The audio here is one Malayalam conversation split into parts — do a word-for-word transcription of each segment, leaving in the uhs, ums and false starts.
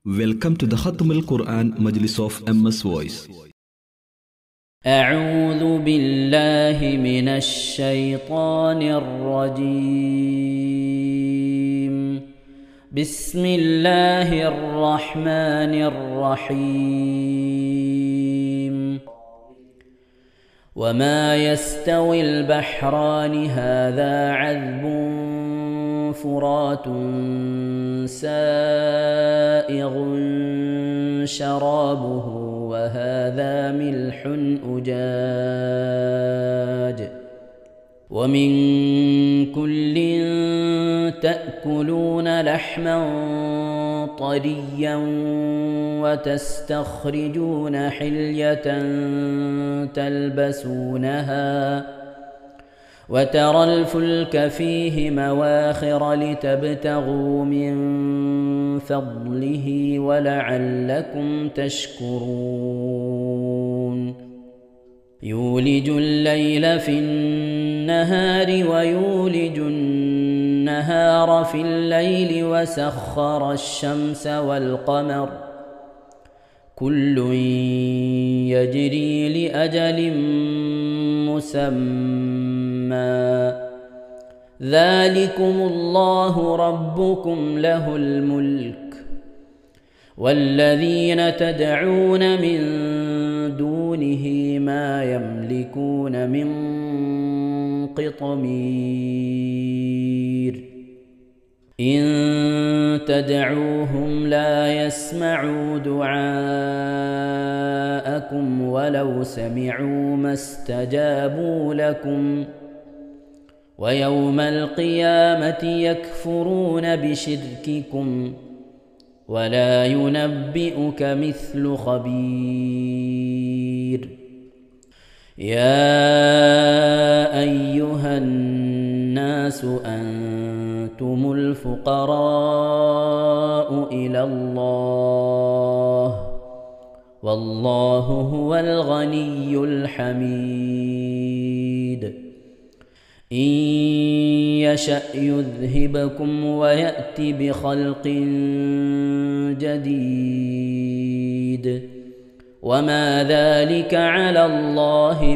Welcome to the Khatm al-Quran Majlis of M S Voice. أعوذ بالله من الشيطان الرجيم. بسم الله الرحمن الرحيم. وما يستوي البحران هذا عذب فرات سائغ شرابه وهذا ملح أجاج ومن كل تأكلون لحما طريا وتستخرجون حلية تلبسونها وترى الفلك فيه مواخر لتبتغوا من فضله ولعلكم تشكرون. يولج الليل في النهار ويولج النهار في الليل وسخر الشمس والقمر كل يجري لأجل مسمى ذلكم الله ربكم له الملك والذين تدعون من دونه ما يملكون من قطمير إن تدعوهم لا يسمعوا دعاءكم ولو سمعوا ما استجابوا لكم ويوم القيامة يكفرون بشرككم ولا ينبئك مثل خبير. يا أيها الناس أنتم الفقراء إلى الله والله هو الغني الحميد. إن يشأ يذهبكم ويأت بخلق جديد وما ذلك على الله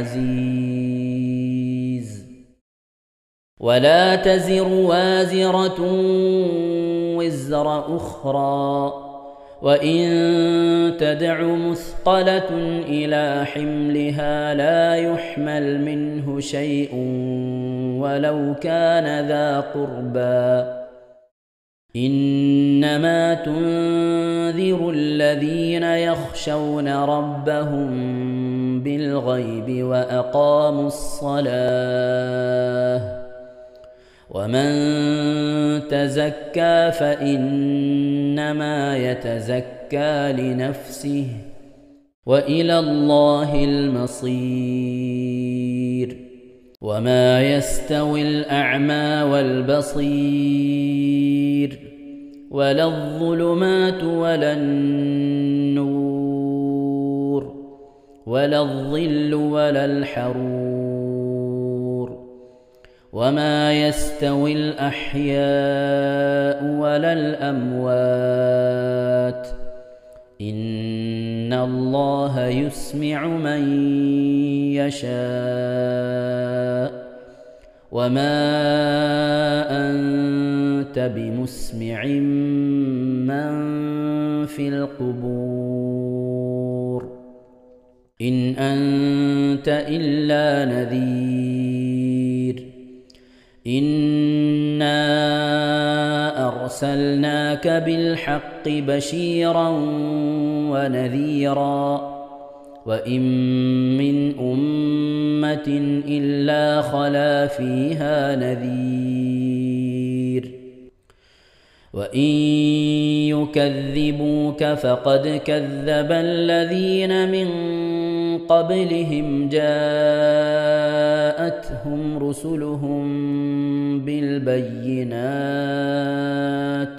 بعزيز. ولا تزر وازرة وزر أخرى وإن تدع مثقلة إلى حملها لا يحمل منه شيء ولو كان ذا قربى إنما تنذر الذين يخشون ربهم بالغيب وأقاموا الصلاة ومن تزكى فإنما يتزكى لنفسه وإلى الله المصير. وما يستوي الأعمى والبصير ولا الظلمات ولا النور ولا الظل ولا الحرور وما يستوي الأحياء ولا الأموات إن الله يسمع من يشاء وما أنت بمسمع من في القبور إن أنت إلا نذير. إنا أرسلناك بالحق بشيرا ونذيرا وإن من أمة إلا خلا فيها نذير وإن يكذبوك فقد كذب الذين من قبلهم جاءتهم رسلهم بالبينات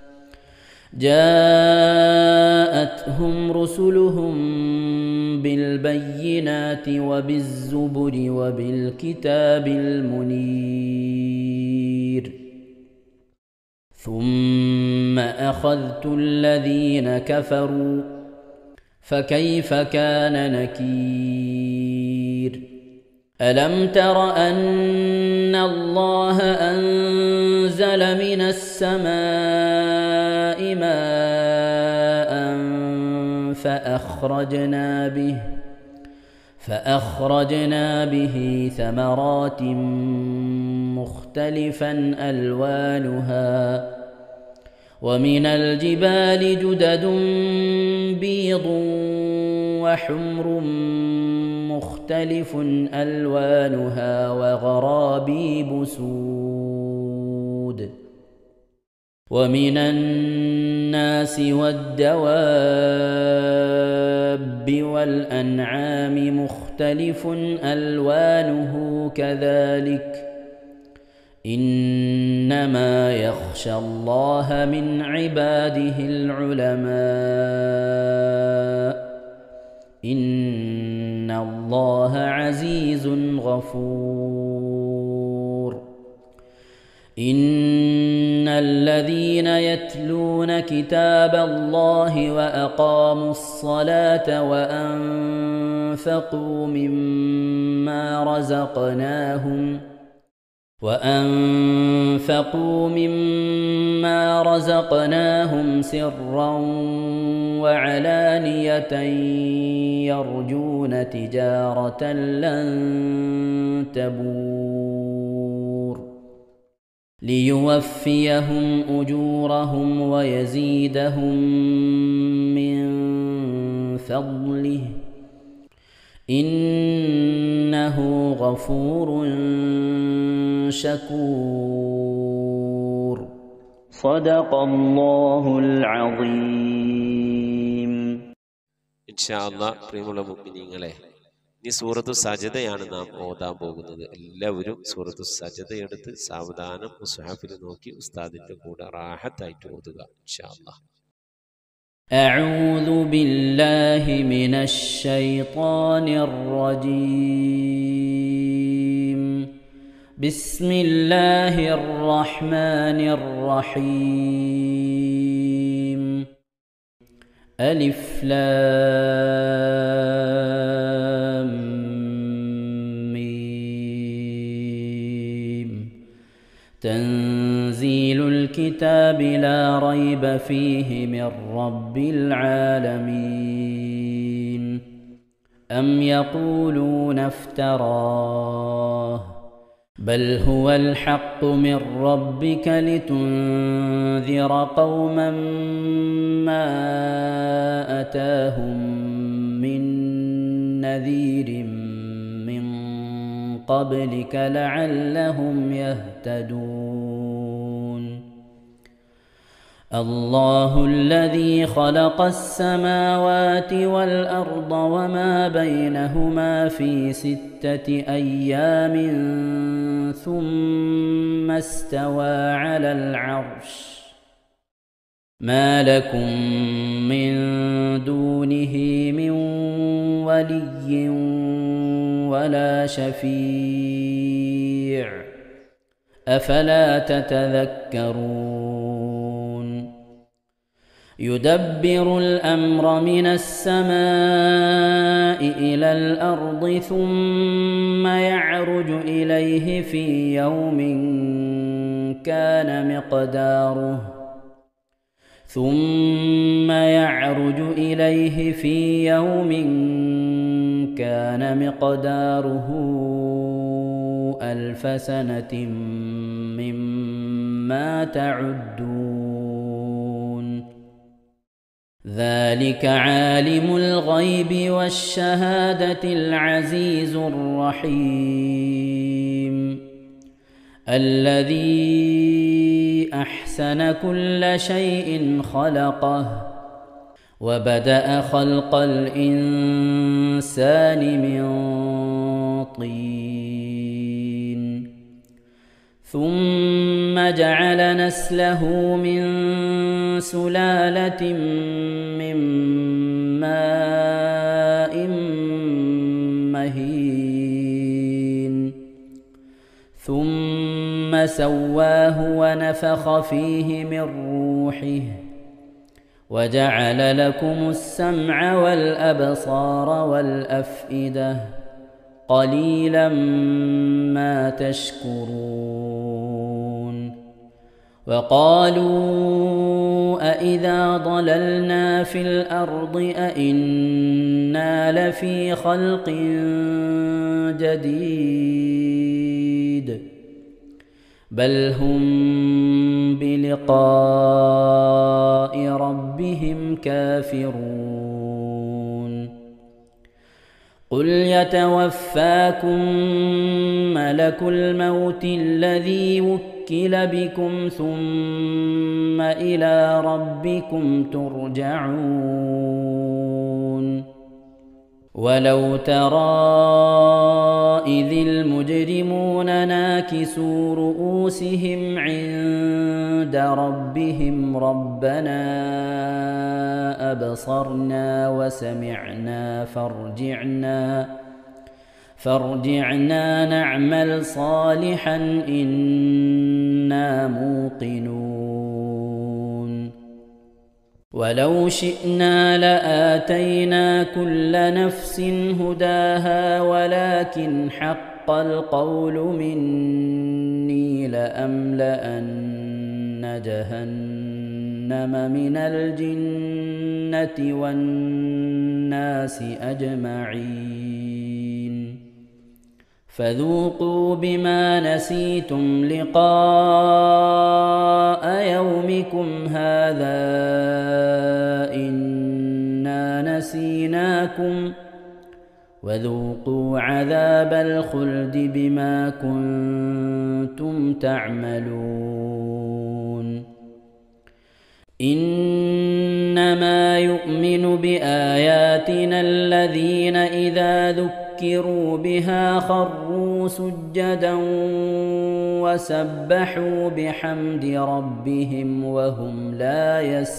جاءتهم رسلهم بالبينات وبالزبر وبالكتاب المنير ثم ثم أخذت الذين كفروا فكيف كان نكير ألم تر أن الله أنزل من السماء ماء فأخرجنا به فأخرجنا به ثمرات مختلفا ألوانها ومن الجبال جدد بيض وحمر مختلف ألوانها وغرابيب سود ومن الناس والدواب والأنعام مختلف ألوانه كذلك إنما يخشى الله من عباده العلماء إن الله عزيز غفور إن الذين يتلون كتاب الله وأقاموا الصلاة وأنفقوا مما رزقناهم وأنفقوا مما رزقناهم سرا وعلانية يرجون تجارة لن تبور ليوفيهم أجورهم ويزيدهم من فضله إنه غفور شكور صدق الله العظيم إن شاء الله പ്രിയമുള്ള മുഅ്മിനീങ്ങളെ ഈ സൂറത്തു സജദയാണ് നാം ഓതാൻ പോകുന്നത്. എല്ലാവരും സൂറത്തു സജദ എടുത്ത് സാവധാനം മുസ്ഹഫിൽ നോക്കി ഉസ്താദിന്റെ കൂടെ റാഹത്തായിട്ട് ഓതുക ഇൻഷാ അല്ലാഹ്. أعوذ بالله من الشيطان الرجيم بسم الله الرحمن الرحيم ألف لام ميم تنزيل الكتاب لا ريب فيه من رب العالمين أم يقولون افتراه بل هو الحق من ربك لتنذر قوما ما أتاهم من نذير من قبلك لعلهم يهتدون الله الذي خلق السماوات والأرض وما بينهما في ستة أيام ثم استوى على العرش ما لكم من دونه من ولي ولا شفيع أفلا تتذكرون يدبر الأمر من السماء إلى الأرض ثم يعرج إليه في يوم كان مقداره ثم يعرج إليه في يوم كان مقداره ألف سنة مما تعدون ذلك عالم الغيب والشهادة العزيز الرحيم الذي أحسن كل شيء خلقه وبدأ خلق الإنسان من طين ثم جعل نسله من سلالة من ماء مهين ثم فلما سواه ونفخ فيه من روحه وجعل لكم السمع والأبصار والأفئدة قليلا ما تشكرون وقالوا أإذا ضللنا في الأرض أإنا لفي خلق جديد بل هم بلقاء ربهم كافرون قل يتوفاكم ملك الموت الذي وكل بكم ثم إلى ربكم ترجعون ولو ترى إذ المجرمون ناكسوا رؤوسهم عند ربهم ربنا أبصرنا وسمعنا فارجعنا فارجعنا نعمل صالحا إنا موقنون ولو شئنا لآتينا كل نفس هداها ولكن حق القول مني لأملأن جهنم من الجنة والناس أجمعين فذوقوا بما نسيتم لقاء يومكم هذا إنا نسيناكم وذوقوا عذاب الخلد بما كنتم تعملون إنما يؤمن بآياتنا الذين إذا ذكروا بها خروا سجدا وسبحوا بحمد ربهم وهم لا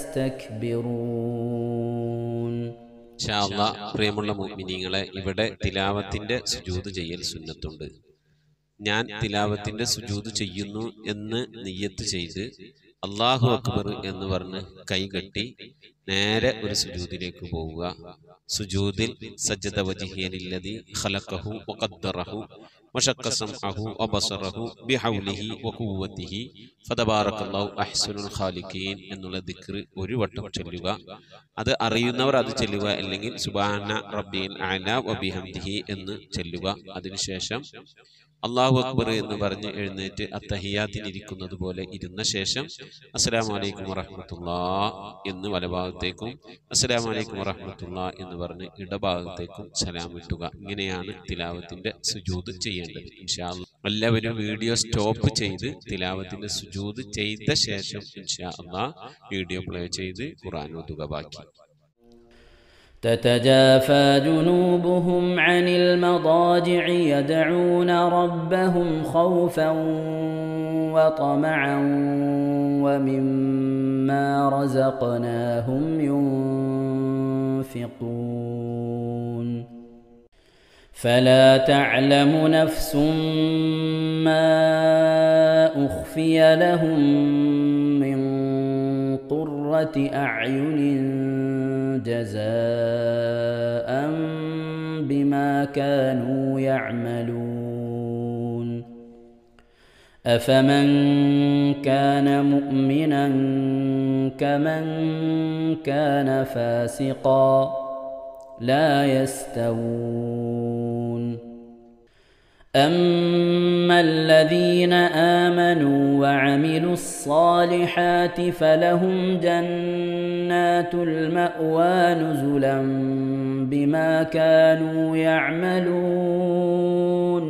يستكبرون. ഇൻഷാ അല്ലാഹ് പ്രിയമുള്ള മുഅ്മിനീങ്ങളെ, ഇവിടെ തിലാവത്തിന്റെ സുജൂദ് ചെയ്യൽ സുന്നത്തുണ്ട്. ഞാൻ തിലാവത്തിന്റെ സുജൂദ് ചെയ്യുന്നു എന്ന് നിയ്യത്ത് ചെയ്ത് അല്ലാഹു അക്ബർ എന്ന് പറഞ്ഞ് കൈകെട്ടി നേരെ ഒരു സുജൂദിലേക്ക് പോവുക. സുജൂദിൽ സജ്ജദ വജ്ഹിയ ലില്ലദി ഖലഖഹു വഖദ്ദറഹു വശഖ സമഅഹു വബസറഹു ബിഹൗലിഹി വഖുവ്വതിഹി ഫതബാറകല്ലാഹു അഹ്സനുൽ ഖാലിഖീൻ എന്നുള്ള ദിക്ർ ഒരു വട്ടം ചൊല്ലുക. അത് അറിയുന്നവർ അത് ചൊല്ലുക, അല്ലെങ്കിൽ സുബ്ഹാന റബ്ബിൽ അഅല വബിഹംദിഹി എന്ന് ചൊല്ലുക. അതിനുശേഷം അല്ലാഹു അക്ബർ എന്ന് പറഞ്ഞ് എഴുന്നേറ്റ് അത്തഹിയാത്തിനിരിക്കുന്നത് പോലെ ഇരുന്ന ശേഷം അസ്സലാമു അലൈക്കും വറഹ്മത്തുള്ളാഹി എന്ന് വലഭാഗത്തേക്കും അസ്സലാമു അലൈക്കും വറഹ്മത്തുള്ളാഹി എന്ന് പറഞ്ഞ് ഇടഭാഗത്തേക്കും സലാം ഇട്ടുക. ഇങ്ങനെയാണ് തിലാവത്തിന്റെ സുജൂദ് ചെയ്യേണ്ടത്. ഇൻഷാ അല്ലാഹ് എല്ലാവരും വീഡിയോ സ്റ്റോപ്പ് ചെയ്ത് തിലാവത്തിന്റെ സുജൂദ് ചെയ്ത ശേഷം ഇൻഷാ അല്ലാഹ് വീഡിയോ പ്ലേ ചെയ്ത് ഖുർആൻ ഓതുക. ബാക്കി تتجافى جنوبهم عن المضاجع يدعون ربهم خوفا وطمعا ومما رزقناهم ينفقون فلا تعلم نفس ما أخفي لهم من قرة أعين جزاء بما كانوا يعملون أفمن كان مؤمنا كمن كان فاسقا لا يستوون أما الذين آمنوا وعملوا الصالحات فلهم جنات المأوى نزلا بما كانوا يعملون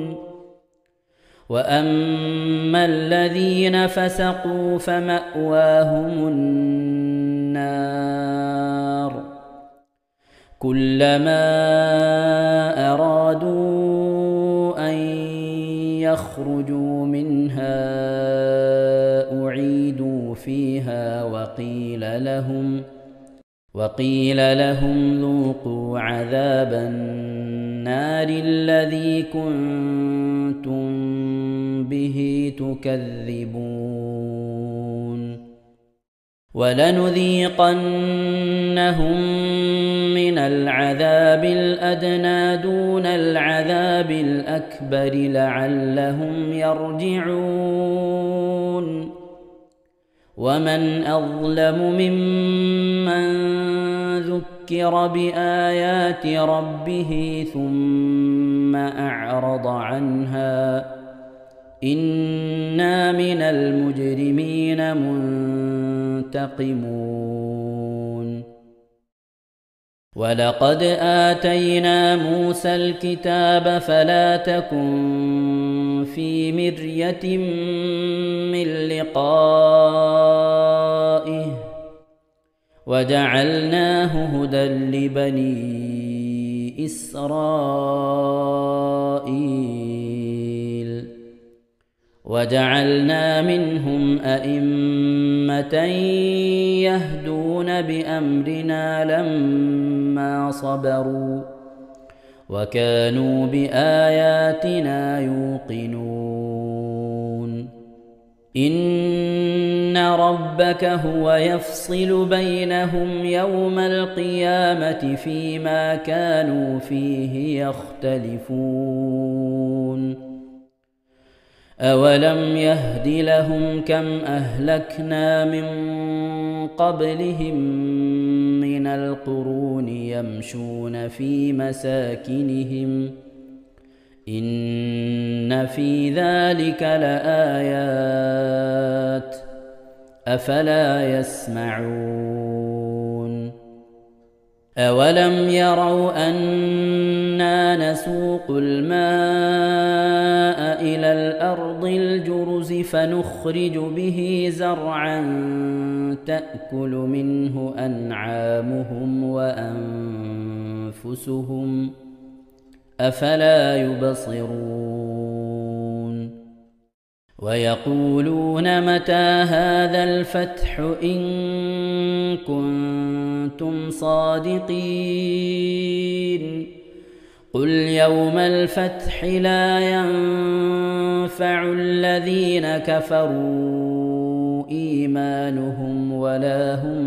وأما الذين فسقوا فمأواهم النار كلما أرادوا أن يخرجوا منها أعيدوا فيها وقيل لهم وقيل لهم ذوقوا عذاب النار الذي كنتم به تكذبون ولنذيقنهم من العذاب الأدنى دون العذاب الأكبر لعلهم يرجعون ومن أظلم ممن ذكر بآيات ربه ثم أعرض عنها إنا من المجرمين منتقمون ولقد آتينا موسى الكتاب فلا تكن في مرية من لقائه وجعلناه هدى لبني إسرائيل وجعلنا منهم أئمة يهدون بأمرنا لما صبروا وكانوا بآياتنا يوقنون إن ربك هو يفصل بينهم يوم القيامة فيما كانوا فيه يختلفون أولم يهد لهم كم أهلكنا من قبلهم من القرون يمشون في مساكنهم إن في ذلك لآيات أفلا يسمعون أولم يروا أنا نسوق الماء إلى الأرض الجرز فنخرج به زرعا تأكل منه أنعامهم وأنفسهم أفلا يبصرون ويقولون متى هذا الفتح إن كنتم صادقين قل يوم الفتح لا ينفع الذين كفروا إيمانهم ولا هم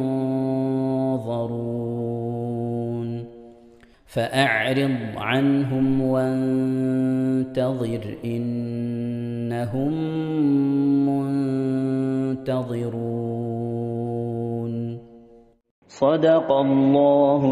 ينظرون فأعرض عنهم وانتظر إنهم منتظرون صدق الله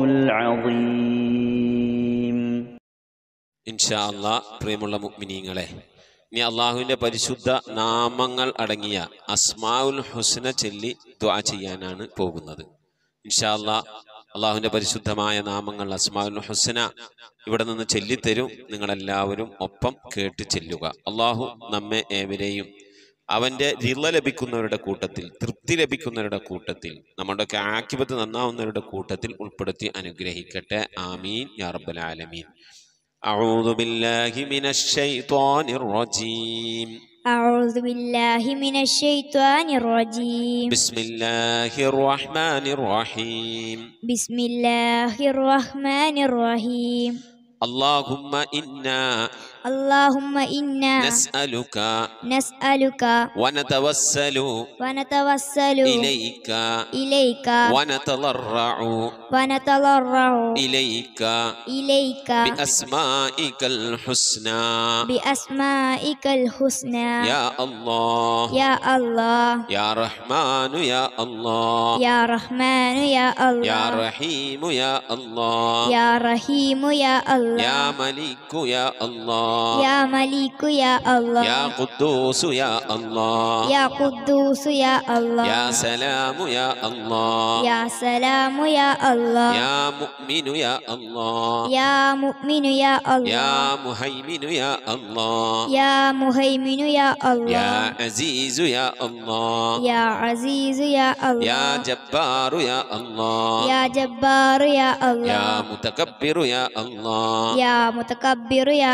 العظيم. ഇൻഷാ അല്ലാഹ് പ്രിയമുള്ള മുഅ്മിനീങ്ങളെ, ഇനി അള്ളാഹുവിൻ്റെ പരിശുദ്ധ നാമങ്ങൾ അടങ്ങിയ അസ്മാഉൽ ഹുസ്ന ചൊല്ലി ദുആ ചെയ്യാനാണ് പോകുന്നത്. ഇൻഷാ അല്ലാഹ് അള്ളാഹുവിൻ്റെ പരിശുദ്ധമായ നാമങ്ങൾ അസ്മാഉൽ ഹുസ്ന ഇവിടെ നിന്ന് ചൊല്ലിത്തരും. നിങ്ങളെല്ലാവരും ഒപ്പം കേട്ട് ചെല്ലുക. അള്ളാഹു നമ്മെ ഏവരെയും അവൻ്റെ റിള ലഭിക്കുന്നവരുടെ കൂട്ടത്തിൽ, തൃപ്തി ലഭിക്കുന്നവരുടെ കൂട്ടത്തിൽ, നമ്മുടെയൊക്കെ ആഖിബത്ത് നന്നാവുന്നവരുടെ കൂട്ടത്തിൽ ഉൾപ്പെടുത്തി അനുഗ്രഹിക്കട്ടെ. ആമീൻ യാ റബ്ബൽ ആലമീൻ. أعوذ بالله من الشيطان الرجيم أعوذ بالله من الشيطان الرجيم بسم الله الرحمن الرحيم بسم الله الرحمن الرحيم اللهم إنا اللهم إنا نسألك نسألك ونتوسل ونتوسل إليك إليك ونتضرع ونتضرع إليك إليك بأسمائك الحسنى بأسمائك الحسنى يا الله يا الله يا رحمن يا الله يا رحمن يا الله يا رحيم يا الله يا رحيم يا الله يا ملك يا الله يا ملك يا الله يا قدوس يا الله يا قدوس يا الله يا سلام يا الله يا سلام يا الله يا مؤمن يا الله يا مؤمن يا الله يا مهيمن يا الله يا مهيمن يا الله يا عزيز يا الله يا عزيز يا الله يا جبار يا الله يا جبار يا الله يا متكبر يا الله يا متكبر يا الله يا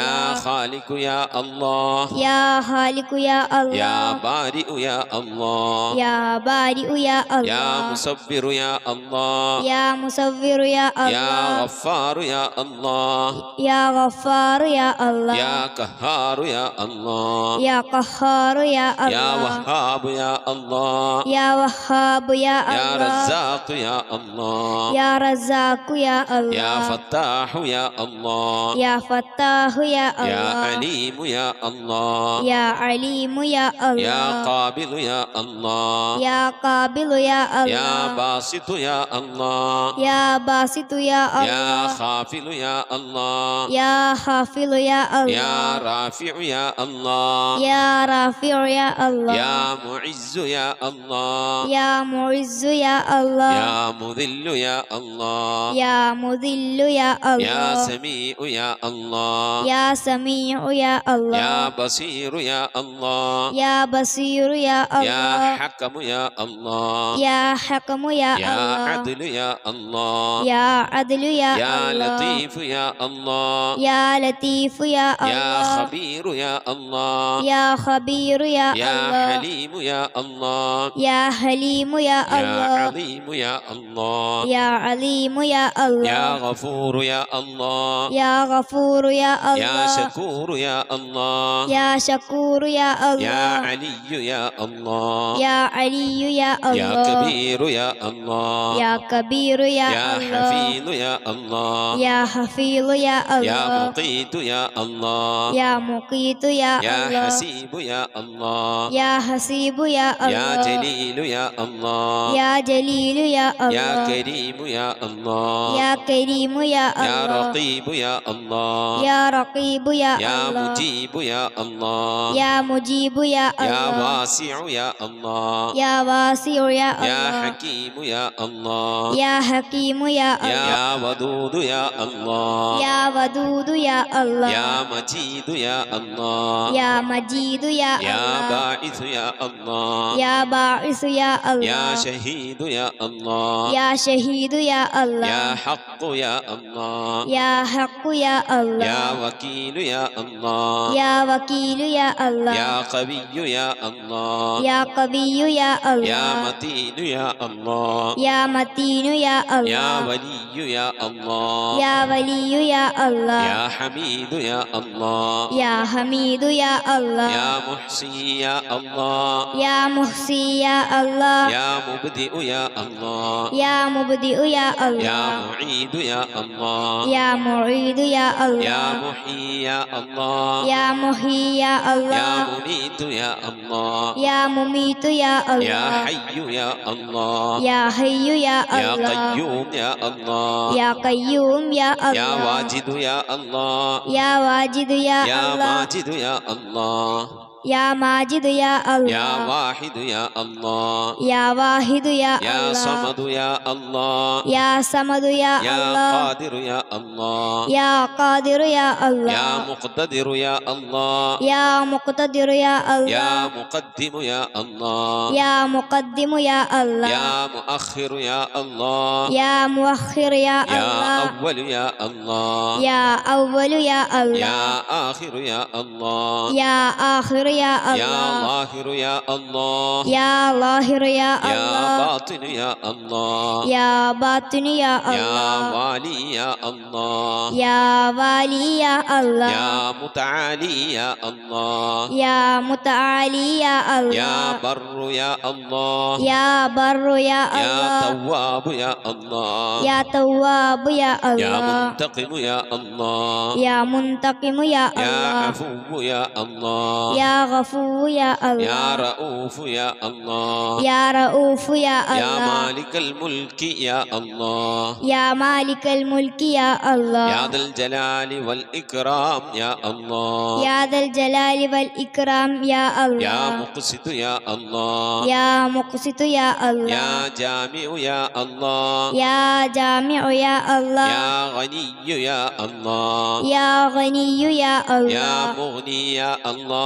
يا خالق يا الله يا خالق يا الله يا بارئ يا الله يا بارئ يا الله يا مصبر يا الله يا مصور يا الله يا غفار يا الله يا غفار يا الله يا قهار يا الله يا قهار يا الله يا وهاب يا الله يا وهاب يا يا الله رزاق يا الله يا رزاق يا الله يا فتاح يا الله يا فتاح يا الله يا عليم يا الله يا عليم يا الله يا قابل يا الله يا قابل يا الله يا باسط يا الله يا باسط يا الله يا خافل يا الله يا خافل يا الله يا رافع يا الله يا رافع يا الله يا معز يا الله يا معز يا الله يا مذل يا الله يا مذل يا الله يا سميع يا الله يا سميع يا الله يا بصير يا الله يا بصير يا الله يا حكم يا الله يا حكم يا يا الله عدل يا الله يا عدل يا يا الله لطيف يا الله يا لطيف يا يا الله خبير يا الله يا خبير يا يا الله حليم يا الله يا حليم يا يا الله عظيم يا الله يا عليم يا يا الله غفور يا الله يا غفور يا يا الله شكور يا الله يا شكور يا يا الله علي يا الله يا علي يا يا الله كبير يا الله يا كبير يا يا الله حفيظ يا الله يا حفيظ يا يا الله مقيت يا الله يا مقيت يا يا الله حسيب يا الله يا حسيب يا يا الله جليل يا الله يا جليل يا يا الله كريم يا الله يا كريم يا يا الله رقيب يا الله يا رقيب يا يا الله مجيب يا الله يا مجيب يا يا الله واسع يا الله يا واسع يا يا الله حكيم يا الله يا حكيم يا الله يا ودود يا الله يا ودود يا الله يا مجيد يا الله يا مجيد يا يا الله باعث يا الله يا باعث يا الله يا شهيد يا الله يا شهيد يا الله يا حق يا الله يا حق يا الله يا وكيل يا الله يا وكيل يا الله يا قوي يا الله يا قوي يا الله يا متين يا الله يا متين يا الله يا ولي يا الله يا ولي يا الله يا حميد يا الله يا حميد يا الله يا محصي يا الله يا محصي يا الله يا مبدئ يا الله يا مبدئ يا يا الله معيد يا الله يا معيد يا يا الله محيي يا الله يا محيي يا يا الله مميت يا الله يا مميت يا يا الله حي يا الله يا حي يا يا الله قيوم يا الله يا قيوم يا يا الله واجد يا الله يا واجد يا يا الله ماجد يا الله يا ماجد يا يا الله واحد يا الله يا واحد يا يا الله صمد يا الله يا صمد يا يا الله قادر يا الله يا قادر يا يا الله مقتدر يا الله يا مقتدر يا يا الله مقدم يا الله يا مقدم يا الله يا مؤخر يا الله يا مؤخر يا يا الله أول يا الله يا أول يا يا الله آخر يا الله يا آخر يا يا الله ظاهر يا الله يا ظاهر يا يا الله باطن يا الله يا باطن يا يا الله والي يا الله يا والي يا الله يا متعالي يا الله يا متعالي يا يا الله بر يا الله يا بر يا يا الله تواب يا الله يا تواب يا يا الله منتقم يا الله يا منتقم يا يا الله عفو يا الله يا غفور يا يا الله رؤوف يا الله يا رؤوف يا يا الله مالك الملك يا الله يا مالك الملك يا الله يا ذا الجلال والإكرام يا الله يا ذا الجلال والإكرام يا يا الله مقسط يا الله يا مقسط يا الله يا جامع يا الله يا جامع يا الله يا غني يا الله يا غني يا يا الله مغني يا الله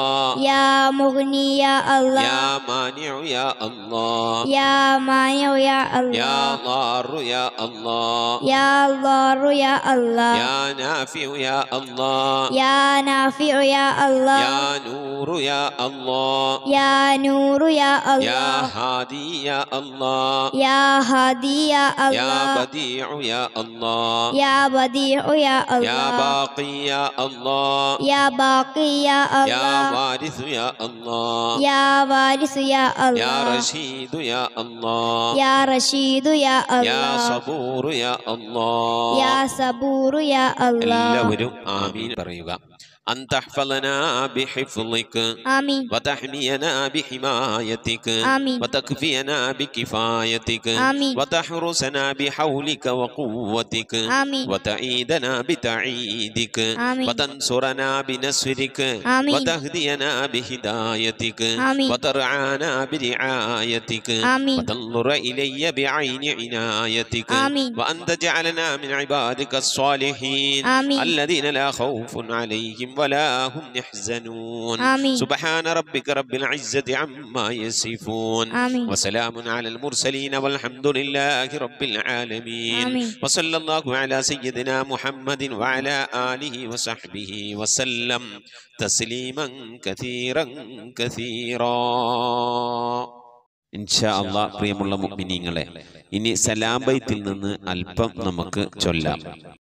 يا مغني يا الله يا مانع يا الله يا مانع يا يا الله ضار يا الله يا ضار يا الله يا نافع يا الله يا نافع يا الله يا نور يا الله يا نور يا يا الله هادي يا الله يا هادي يا يا الله بديع يا الله يا بديع يا يا الله باقي يا الله يا باقي يا يا الله وارث يا الله يا وارث يا يا الله رشيد يا الله يا رشيد يا يا الله صبور يا الله يا صبور يا الله എല്ലാവരും ആമീൻ പറയുക. أن تحفظنا بحفظك آمين وتحمينا بحمايتك آمين وتكفينا بكفايتك آمين وتحرسنا بحولك وقوتك آمين وتعيدنا بتعيدك آمين وتنصرنا بنصرك آمين وتهدينا بهدايتك آمين وترعانا برعايتك آمين وتنظر إلي بعين عنايتك آمين وأن تجعلنا من عبادك الصالحين آمين الذين لا خوف عليهم ولا هم يحزنون آمين سبحان ربك رب العزة عما يصفون آمين وسلام على المرسلين والحمد لله رب العالمين آمين وصلى الله على سيدنا محمد وعلى آله وصحبه وسلم تسليما كثيرا كثيرا. ഇൻഷാ അല്ലാഹ് പ്രിയമുള്ള മുഅ്മിനീങ്ങളെ, ഇനി സലാം ബൈത്തിൽ നിന്ന് അല്പം നമുക്ക് ചൊല്ലാം.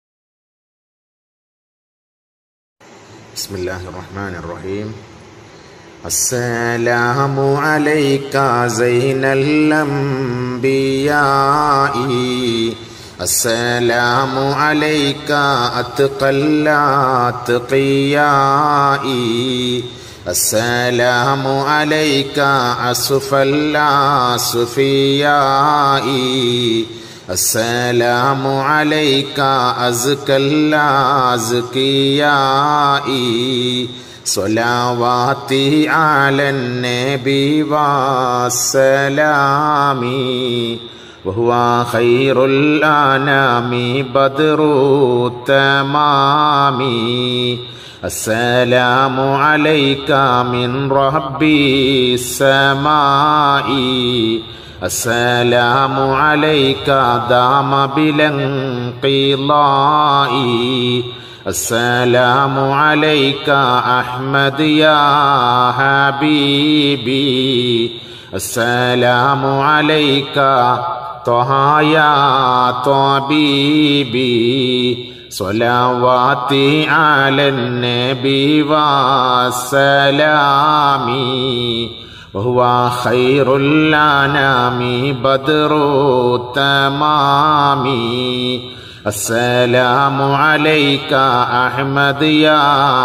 ബിസ്മില്ലാഹിർ റഹ്മാനിർ റഹീം. അസ്സലാമു അലൈക സൈനൽ അംബിയാഇ അസ്സലാമു അലൈക അത്ഖൽ അത്ഖിയാഇ അസ്സലാമു അലൈക അസ്ഫൽ അസ്ഫിയാഇ അസ്സലാമു അലൈക അസ്കൽ അസ്കിയാഇ സ്വലാവാതി അലൻ നബി വസ്സലാമി വഹുവ ഖൈറുൽ അനാമി ബദ്റു തമാമി അസ്സലാമു അലൈക മിൻ റബ്ബിസ് സമാഇ السلام عليك دام بالانقضاء السلام عليك أحمد يا حبيبي السلام عليك طه يا طبيبي صلواتي على النبي والسلامي وهو خير الأنام بدر التمام السلام عليك أحمد يا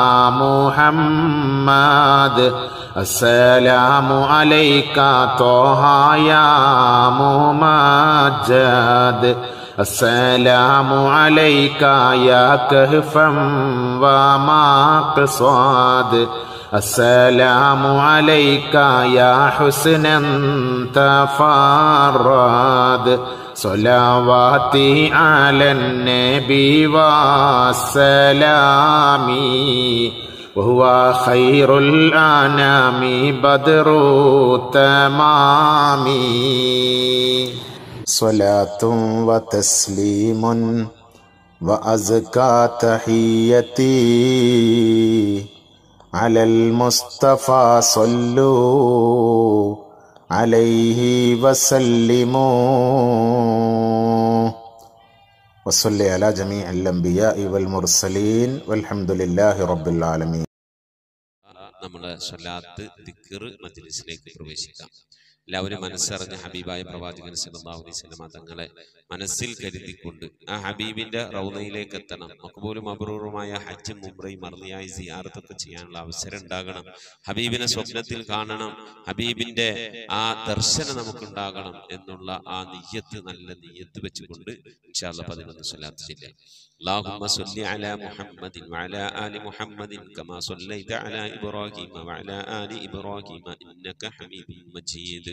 محمد السلام عليك طه يا ممجد السلام عليك يا كهفا ومقصد السلام عليك يا حسنا تفرد صلواتي على النبي والسلام وهو خير الأنام بدر التمام صلاة وتسليم وأزكى تحيتي على المصطفى صلوا عليه وسلموا وصل على جميع الأنبياء والمرسلين والحمد لله رب العالمين. നമ്മുടെ സ്വലാത്ത് ദിക്ർ മജ്ലിസിലേക്ക് പ്രവേശിക്കാം. എല്ലാവരും മനസ്സറിഞ്ഞ ഹബീബായ പ്രവാചകൻ സല്ലല്ലാഹു അലൈഹി വസല്ലം തങ്ങളെ മനസ്സിൽ കരുതിക്കൊണ്ട് ആ ഹബീബിന്റെ റൗളയിലേക്ക് എത്തണം. മഖ്ബൂലും മബ്റൂറുമായ ഹജ്ജും ഉംറയും മർദിയായ സിയാറത്തൊക്കെ ചെയ്യാനുള്ള അവസരം ഉണ്ടാകണം. ഹബീബിനെ സ്വപ്നത്തിൽ കാണണം, ഹബീബിന്റെ ആ ദർശനം നമുക്കുണ്ടാകണം എന്നുള്ള ആ നിയ്യത്ത്, നല്ല നിയ്യത്ത് വെച്ചുകൊണ്ട് ഇൻഷാ അല്ലാഹ് പതിനൊന്ന് സ്വലാത്ത് ചൊല്ലാം. اللهم صل على محمد وعلى آل محمد كما صليت على إبراهيم وعلى آل إبراهيم إنك حميد مجيد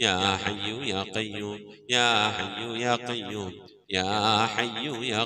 يا حي يا قيوم يا حي يا قيوم يا حي يا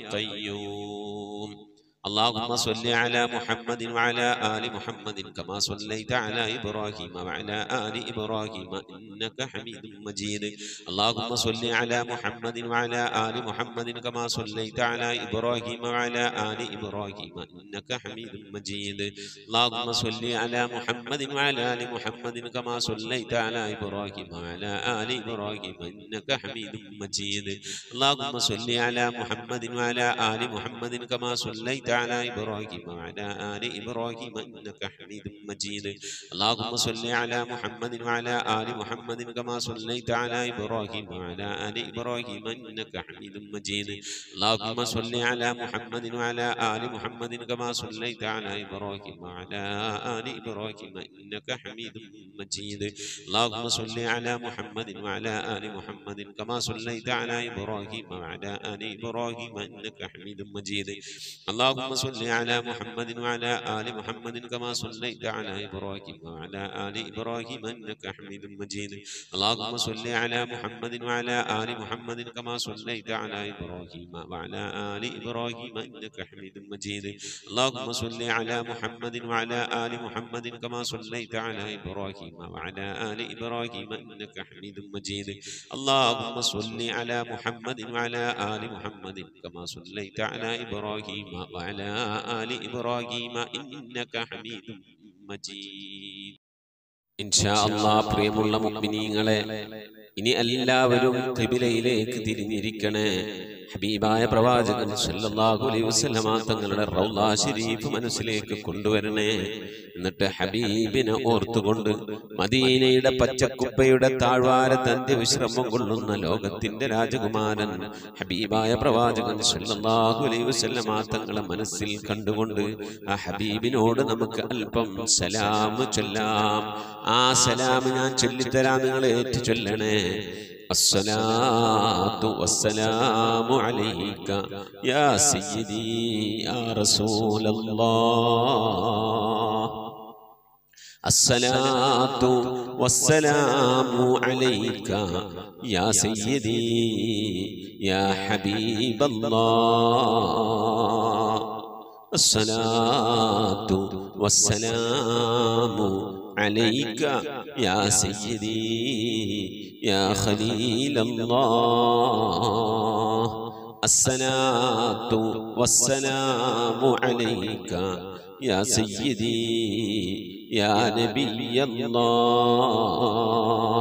قيوم اللهم صل على محمد وعلى آل محمد كما صليت على إبراهيم وعلى آل إبراهيم إنك حميد مجيد اللهم صل على محمد وعلى آل محمد كما صليت على إبراهيم وعلى آل إبراهيم إنك حميد مجيد اللهم صل على محمد وعلى آل محمد كما صليت على إبراهيم وعلى آل إبراهيم إنك حميد مجيد اللهم صل على محمد وعلى آل محمد كما صليت على إبراهيم وعلى آل إبراهيم إنك حميد مجيد اللهم صل على محمد وعلى آل محمد كما صليت على إبراهيم وعلى آل إبراهيم إنك حميد مجيد اللهم صل على محمد وعلى آل محمد كما صليت على إبراهيم وعلى آل إبراهيم إنك حميد مجيد اللهم صل على محمد وعلى آل محمد كما صليت على إبراهيم وعلى آل إبراهيم إنك حميد مجيد اللهم صل على محمد وعلى آل محمد كما صليت على إبراهيم وعلى آل إبراهيم إنك حميد مجيد اللهم صل على محمد وعلى آل محمد كما صليت على إبراهيم وعلى آل إبراهيم إنك حميد مجيد اللهم صل على محمد وعلى آل محمد كما صليت على إبراهيم وعلى آل إبراهيم إنك حميد مجيد اللهم صل على محمد وعلى آل محمد كما صليت على إبراهيم وعلى آل إبراهيم إنك حميد مجيد إن شاء الله പ്രിയമുള്ള മുഅ്മിനീങ്ങളെ ഇനി എല്ലാവരും ഖിബിലയിലേക്ക് തിരിഞ്ഞിരിക്കണേ ഹബീബായ പ്രവാചകൻ സല്ലല്ലാഹു അലൈഹി വസല്ലമ തങ്ങളുടെ റൗള ശരീഫ് മനസ്സിലേക്ക് കൊണ്ടുവരണേ എന്നിട്ട് ഹബീബിനെ ഓർത്തുകൊണ്ട് മദീനയുടെ പച്ചക്കുപ്പയുടെ താഴ്വാരത്ത് അന്ത്യവിശ്രമം കൊള്ളുന്ന ലോകത്തിന്റെ രാജകുമാരൻ ഹബീബായ പ്രവാചകൻ സല്ലല്ലാഹു അലൈഹി വസല്ലമ തങ്ങളെ മനസ്സിൽ കണ്ടുകൊണ്ട് ആ ഹബീബിനോട് നമുക്ക് അല്പം സലാം ചൊല്ലാം ആ സലാം ഞാൻ ചൊല്ലിത്തരാം നിങ്ങൾ ഏറ്റു ചൊല്ലണേ الصلاة والسلام عليك يا سيدي يا رسول الله الصلاة والسلام عليك يا سيدي يا حبيب الله الصلاة والسلام عليك يا سيدي يا خليل الله الصلاة والسلام عليك يا سيدي يا نبي الله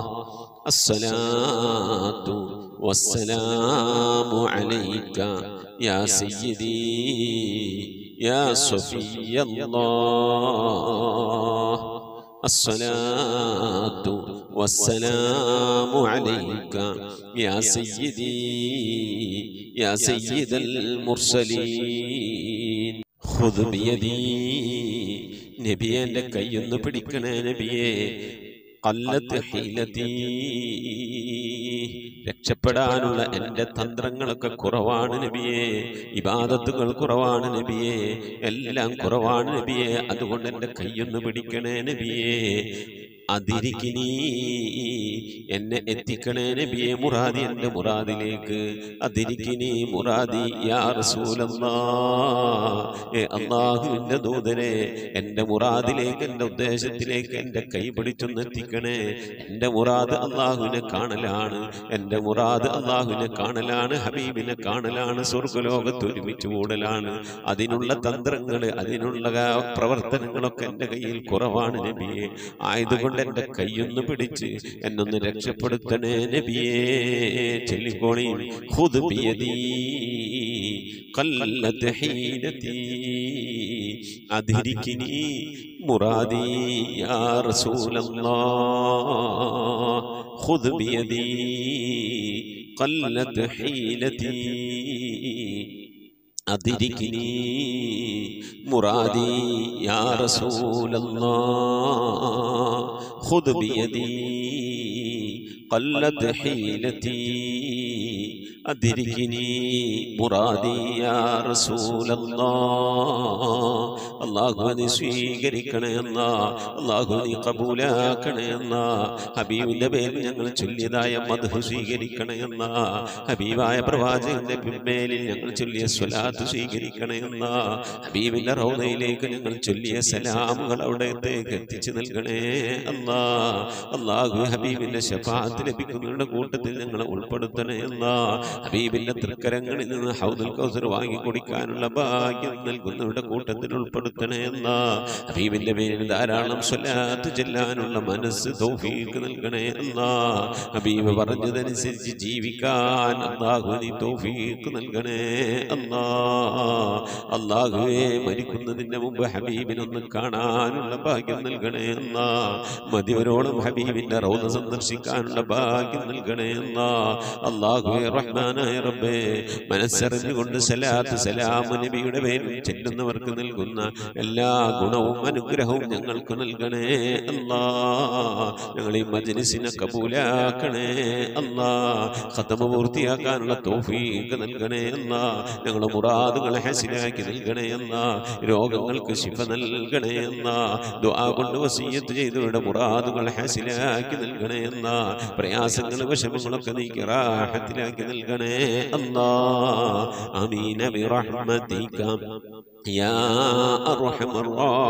الصلاة والسلام عليك يا سيدي يا صفي الله الصلاة والسلام عليك يا سيدي يا سيد المرسلين خذ بيدي نبي لك ينبركنا نبي قلت حيلتي രക്ഷപ്പെടാനുള്ള എൻ്റെ തന്ത്രങ്ങളൊക്കെ കുറവാണ് നബിയേ ഇബാദത്തുകൾ കുറവാണ് നബിയേ എല്ലാം കുറവാണ് നബിയേ അതുകൊണ്ട് എൻ്റെ കൈയൊന്ന് പിടിക്കണേ നബിയേ അതിരിക്കിനി എന്നെ എത്തിക്കണേ നബിയെ മുറാദി എൻ്റെ മുറാദിലേക്ക് അതിരിക്കിനി മുറാദി യാ റസൂലല്ലാഹ് ഏ അല്ലാഹുവിൻ്റെ ദൂതനെ എൻ്റെ മുറാദിലേക്ക് എൻ്റെ ഉദ്ദേശത്തിലേക്ക് എൻ്റെ കൈ പിടിച്ചൊന്ന് എത്തിക്കണേ എൻ്റെ മുറാദ് അല്ലാഹുവിനെ കാണലാണ് എൻ്റെ മുറാദ് അല്ലാഹുവിനെ കാണലാണ് ഹബീബിനെ കാണലാണ് സ്വർഗ്ഗലോകത്ത് ഒരുമിച്ച് കൂടലാണ് അതിനുള്ള തന്ത്രങ്ങൾ അതിനുള്ള പ്രവർത്തനങ്ങളൊക്കെ എൻ്റെ കയ്യിൽ കുറവാണ് നബിയെ ആയതുകൊണ്ട് എൻ്റെ കൈയൊന്ന് പിടിച്ച് എന്നൊന്ന് രക്ഷപ്പെടുത്തണേ നബിയേ ചൊല്ലിക്കോളി ഖുദ് ബിയദി ഖല്ലത് ഹീനതി അദ്രികിനി മുറാദി യാ റസൂലല്ലാഹ് ഖുദ് ബിയദി ഖല്ലത് ഹീനതി أدركني مرادي يا رسول الله خذ بيدي قلت حيلتي അദ്രികിനി മുറാദി യാ റസൂലല്ലാഹ് അല്ലാഹു നീ സ്വീകരിക്കണേ അല്ലാഹ് അല്ലാഹു നീ ഖബൂലാക്കണേ അല്ലാഹ് ഹബീബിന്റെ പേരിൽ ഞങ്ങൾ ചൊല്ലിയതായ മദ്ഹ് സ്വീകരിക്കണേ അല്ലാഹ് ഹബീബായ പ്രവാചകന്റെ മേലിൽ ഞങ്ങൾ ചൊല്ലിയ സ്വലാത്ത് സ്വീകരിക്കണേ അല്ലാഹ് ഹബീബിന്റെ റൗദയിലേക്ക് ഞങ്ങൾ ചൊല്ലിയ സലാമുകൾ അവിടത്തേക്ക് എത്തിച്ചു നൽകണേ അല്ലാഹ് അല്ലാഹു ഹബീബിന്റെ ശഫാഅത്ത് ലഭിക്കുന്നവരുടെ കൂട്ടത്തിൽ ഞങ്ങളെ ഉൾപ്പെടുത്തണേ അല്ലാഹ് ഹബീബിന്റെ തൃക്കരങ്ങളിൽ നിന്ന് ഹൗദുൽ കൗസർ വാങ്ങി കുടിക്കാനുള്ള ഭാഗ്യം നൽകുന്നവരുടെ കൂട്ടത്തിൽ ഉൾപ്പെടുത്തണേ അല്ലാഹ് ഹബീബിന്റെ പേരിൽ ധാരാളം സ്വലാത്ത് ചൊല്ലാനുള്ള മനസ്സ് തൗഫീഖ് നൽകണേ അല്ലാഹ് ഹബീബ് പറഞ്ഞതനുസരിച്ച് ജീവിക്കാൻ അല്ലാഹു നീ തൗഫീഖ് നൽകണേ അല്ലാഹ് അല്ലാഹുവേ മരിക്കുന്നതിന് മുമ്പ് ഹബീബിനൊന്ന് കാണാനുള്ള ഭാഗ്യം നൽകണേ അല്ലാഹ് മതിവരോളം ഹബീബിന്റെ റൗദ സന്ദർശിക്കാനുള്ള ഭാഗ്യം നൽകണേ അല്ലാഹ് അല്ലാഹുവേ റഹ്മാനായ റബ്ബേ മനസ്സറിഞ്ഞുകൊണ്ട് സലാത്ത് സലാം നബിയുടെ പേരിൽ ചെല്ലുന്നവർക്ക് നൽകുന്ന എല്ലാ ഗുണവും അനുഗ്രഹവും ഞങ്ങൾക്ക് നൽകണേ അല്ലാഹ് ഞങ്ങൾ ഈ മജ്ലിസിനെ കബൂലാക്കണേ അല്ലാഹ് ഖത്മ പൂർത്തിയാക്കാനുള്ള തൗഫീഖ് നൽകണേ അല്ലാഹ് ഞങ്ങളുടെ മുറാദുകളെ ഹസിലാക്കി നൽകണേ അല്ലാഹ് രോഗങ്ങൾക്ക് ശിഫ നൽകണേ അല്ലാഹ് ദുആ കൊണ്ട് വസിയ്യത്ത് ചെയ്തവരുടെ മുറാദുകൾ ഹസിലാക്കി നൽകണേ അല്ലാഹ് പ്രയാസങ്ങൾ വിഷമങ്ങളൊക്കെ നീക്കി റാഹത്തിലാക്കി നൽകണേ അല്ലാഹ് ആമീൻ ബിറഹ്മതിക യാ അർഹമർ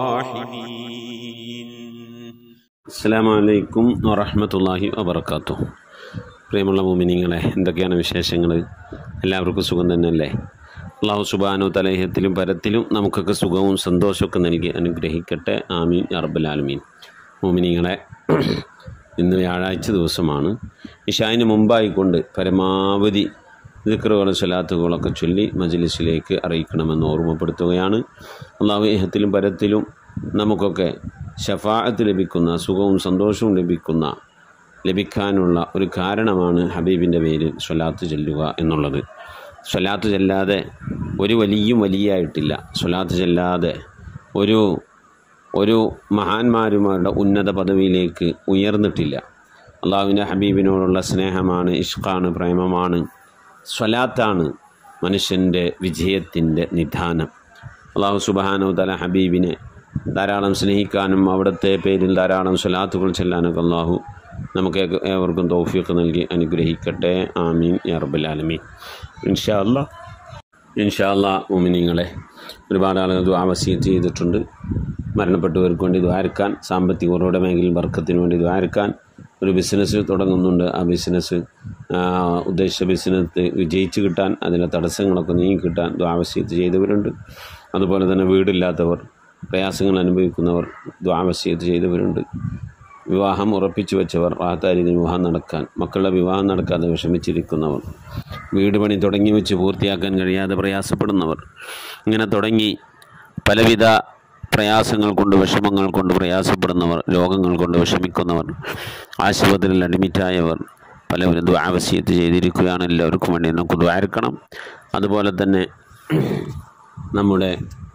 റഹീമീൻ. അസ്സലാമു അലൈക്കും വറഹ്മത്തുള്ളാഹി വബറകാതുഹു. പ്രിയമുള്ള മുഅ്മിനീങ്ങളെ, എന്തൊക്കെയാണ് വിശേഷങ്ങൾ? എല്ലാവർക്കും സുഖം തന്നെയല്ലേ? അല്ലാഹു സുബ്ഹാനഹു വ തആല ഇഹത്തിലും പരത്തിലും നമുക്കൊക്കെ സുഖവും സന്തോഷമൊക്കെ നൽകി അനുഗ്രഹിക്കട്ടെ. ആമീൻ യാ റബ്ബൽ ആലമീൻ. മുഅ്മിനീങ്ങളെ, ഇന്ന് വ്യാഴാഴ്ച ദിവസമാണ്. ഇശാഇന് മുമ്പായിക്കൊണ്ട് പരമാവധി ദിക്റുകളും സ്വലാത്തുകളൊക്കെ ചൊല്ലി മജ്ലിസിലേക്ക് അറിയിക്കണമെന്ന് ഓർമ്മപ്പെടുത്തുകയാണ്. അല്ലാഹു ഇഹത്തിലും പരത്തിലും നമുക്കൊക്കെ ശഫാഅത്ത് ലഭിക്കുന്ന, സുഖവും സന്തോഷവും ലഭിക്കുന്ന ലഭിക്കാനുള്ള ഒരു കാരണമാണ് ഹബീബിൻ്റെ പേരിൽ സ്വലാത്ത് ചൊല്ലുക എന്നുള്ളത്. സ്വലാത്ത് ചൊല്ലാതെ ഒരു വലിയും വലിയായിട്ടില്ല. സ്വലാത്ത് ചൊല്ലാതെ ഒരു ഒരു മഹാന്മാരുമാരുടെ ഉന്നത പദവിയിലേക്ക് ഉയർന്നിട്ടില്ല. അള്ളാഹുവിൻ്റെ ഹബീബിനോടുള്ള സ്നേഹമാണ്, ഇഷ്ഖാണ്, പ്രേമമാണ്, സ്വലാത്താണ് മനുഷ്യൻ്റെ വിജയത്തിൻ്റെ നിധാനം. അള്ളാഹു സുബ്ഹാനഹു വ തആല ഹബീബിനെ ധാരാളം സ്നേഹിക്കാനും അവിടുത്തെ പേരിൽ ധാരാളം സ്വലാത്തുകൾ ചൊല്ലാനൊക്കെ അള്ളാഹു നമുക്ക് ഏവർക്കും തൗഫീഖ് നൽകി അനുഗ്രഹിക്കട്ടെ. ആമീൻ യാ റബ്ബൽ ആലമീൻ. ഇൻഷാ അല്ലാഹ് ഇൻഷാ അല്ലാഹ് മുഅ്മിനീങ്ങളെ, ഒരുപാട് ആളുകൾ ദുആ വസിയത്ത് ചെയ്തിട്ടുണ്ട്. മരണപ്പെട്ടവർക്ക് വേണ്ടി ദ്വാരക്കാൻ, സാമ്പത്തിക ഉറവിട മേഖലയിൽ ബർക്കത്തിന് വേണ്ടി ദ്വാരക്കാൻ, ഒരു ബിസിനസ് തുടങ്ങുന്നുണ്ട്. ആ ബിസിനസ് ഉദ്ദേശിച്ച ബിസിനസ് വിജയിച്ച് കിട്ടാൻ, അതിൻ്റെ തടസ്സങ്ങളൊക്കെ നീങ്ങി കിട്ടാൻ ദുആ വസിയത്ത് ചെയ്തവരുണ്ട്. അതുപോലെ തന്നെ വീടില്ലാത്തവർ, പ്രയാസങ്ങൾ അനുഭവിക്കുന്നവർ ദുആ വസിയത്ത് ചെയ്തവരുണ്ട്. വിവാഹം ഉറപ്പിച്ചു വെച്ചവർ, റാഹത്തായ രീതിയിൽ വിവാഹം നടക്കാൻ, മക്കളുടെ വിവാഹം നടക്കാതെ വിഷമിച്ചിരിക്കുന്നവർ, വീട് പണി തുടങ്ങി വെച്ച് പൂർത്തിയാക്കാൻ കഴിയാതെ പ്രയാസപ്പെടുന്നവർ, ഇങ്ങനെ തുടങ്ങി പലവിധ പ്രയാസങ്ങൾ കൊണ്ട്, വിഷമങ്ങൾ കൊണ്ട് പ്രയാസപ്പെടുന്നവർ, രോഗങ്ങൾ കൊണ്ട് വിഷമിക്കുന്നവർ, ആശുപത്രിയിൽ അഡ്മിറ്റായവർ, പലവരും ദുആ വസിയത്ത് ചെയ്തിരിക്കുകയാണ്. എല്ലാവർക്കും വേണ്ടി നമുക്ക് ദ്വാരക്കണം. അതുപോലെ തന്നെ നമ്മുടെ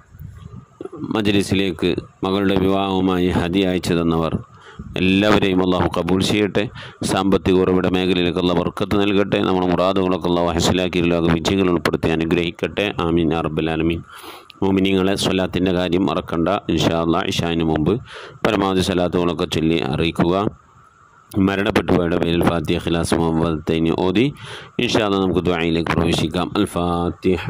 മജ്ലിസിലേക്ക് മകളുടെ വിവാഹവുമായി ഹദിയ അയച്ചു തന്നവർ എല്ലാവരെയും അള്ളാഹു കബൂൽ ചെയ്യട്ടെ. സാമ്പത്തിക ഉറവിട മേഖലയിലേക്ക് അള്ളാഹു ബർക്കത്ത് നൽകട്ടെ. നമ്മുടെ മുറാദുകളൊക്കെ അള്ളാഹു ഹസിലാക്കി ലോക വിജയങ്ങൾ ഉൾപ്പെടുത്തി അനുഗ്രഹിക്കട്ടെ. ആമീൻ യാ റബ്ബൽ ആലമീൻ. മുഅ്മിനീങ്ങളെ, സ്വലാത്തിൻ്റെ കാര്യം മറക്കണ്ട. ഇൻഷാ അല്ലാഹ് ഇശാഇന് മുമ്പ് പരമാവധി സ്വലാത്തുകളൊക്കെ ചൊല്ലി അറിയിക്കുക. മരണപ്പെട്ടു പോയുടെ പേരിൽ ഫാത്തിഹ, ഖിലാസ്, മുഅവ്വദത്തൈനി ഓതി ഇൻഷാ അല്ലാഹ് നമുക്ക് ദുആയിലേക്ക് പ്രവേശിക്കാം. അൽ ഫാത്തിഹ.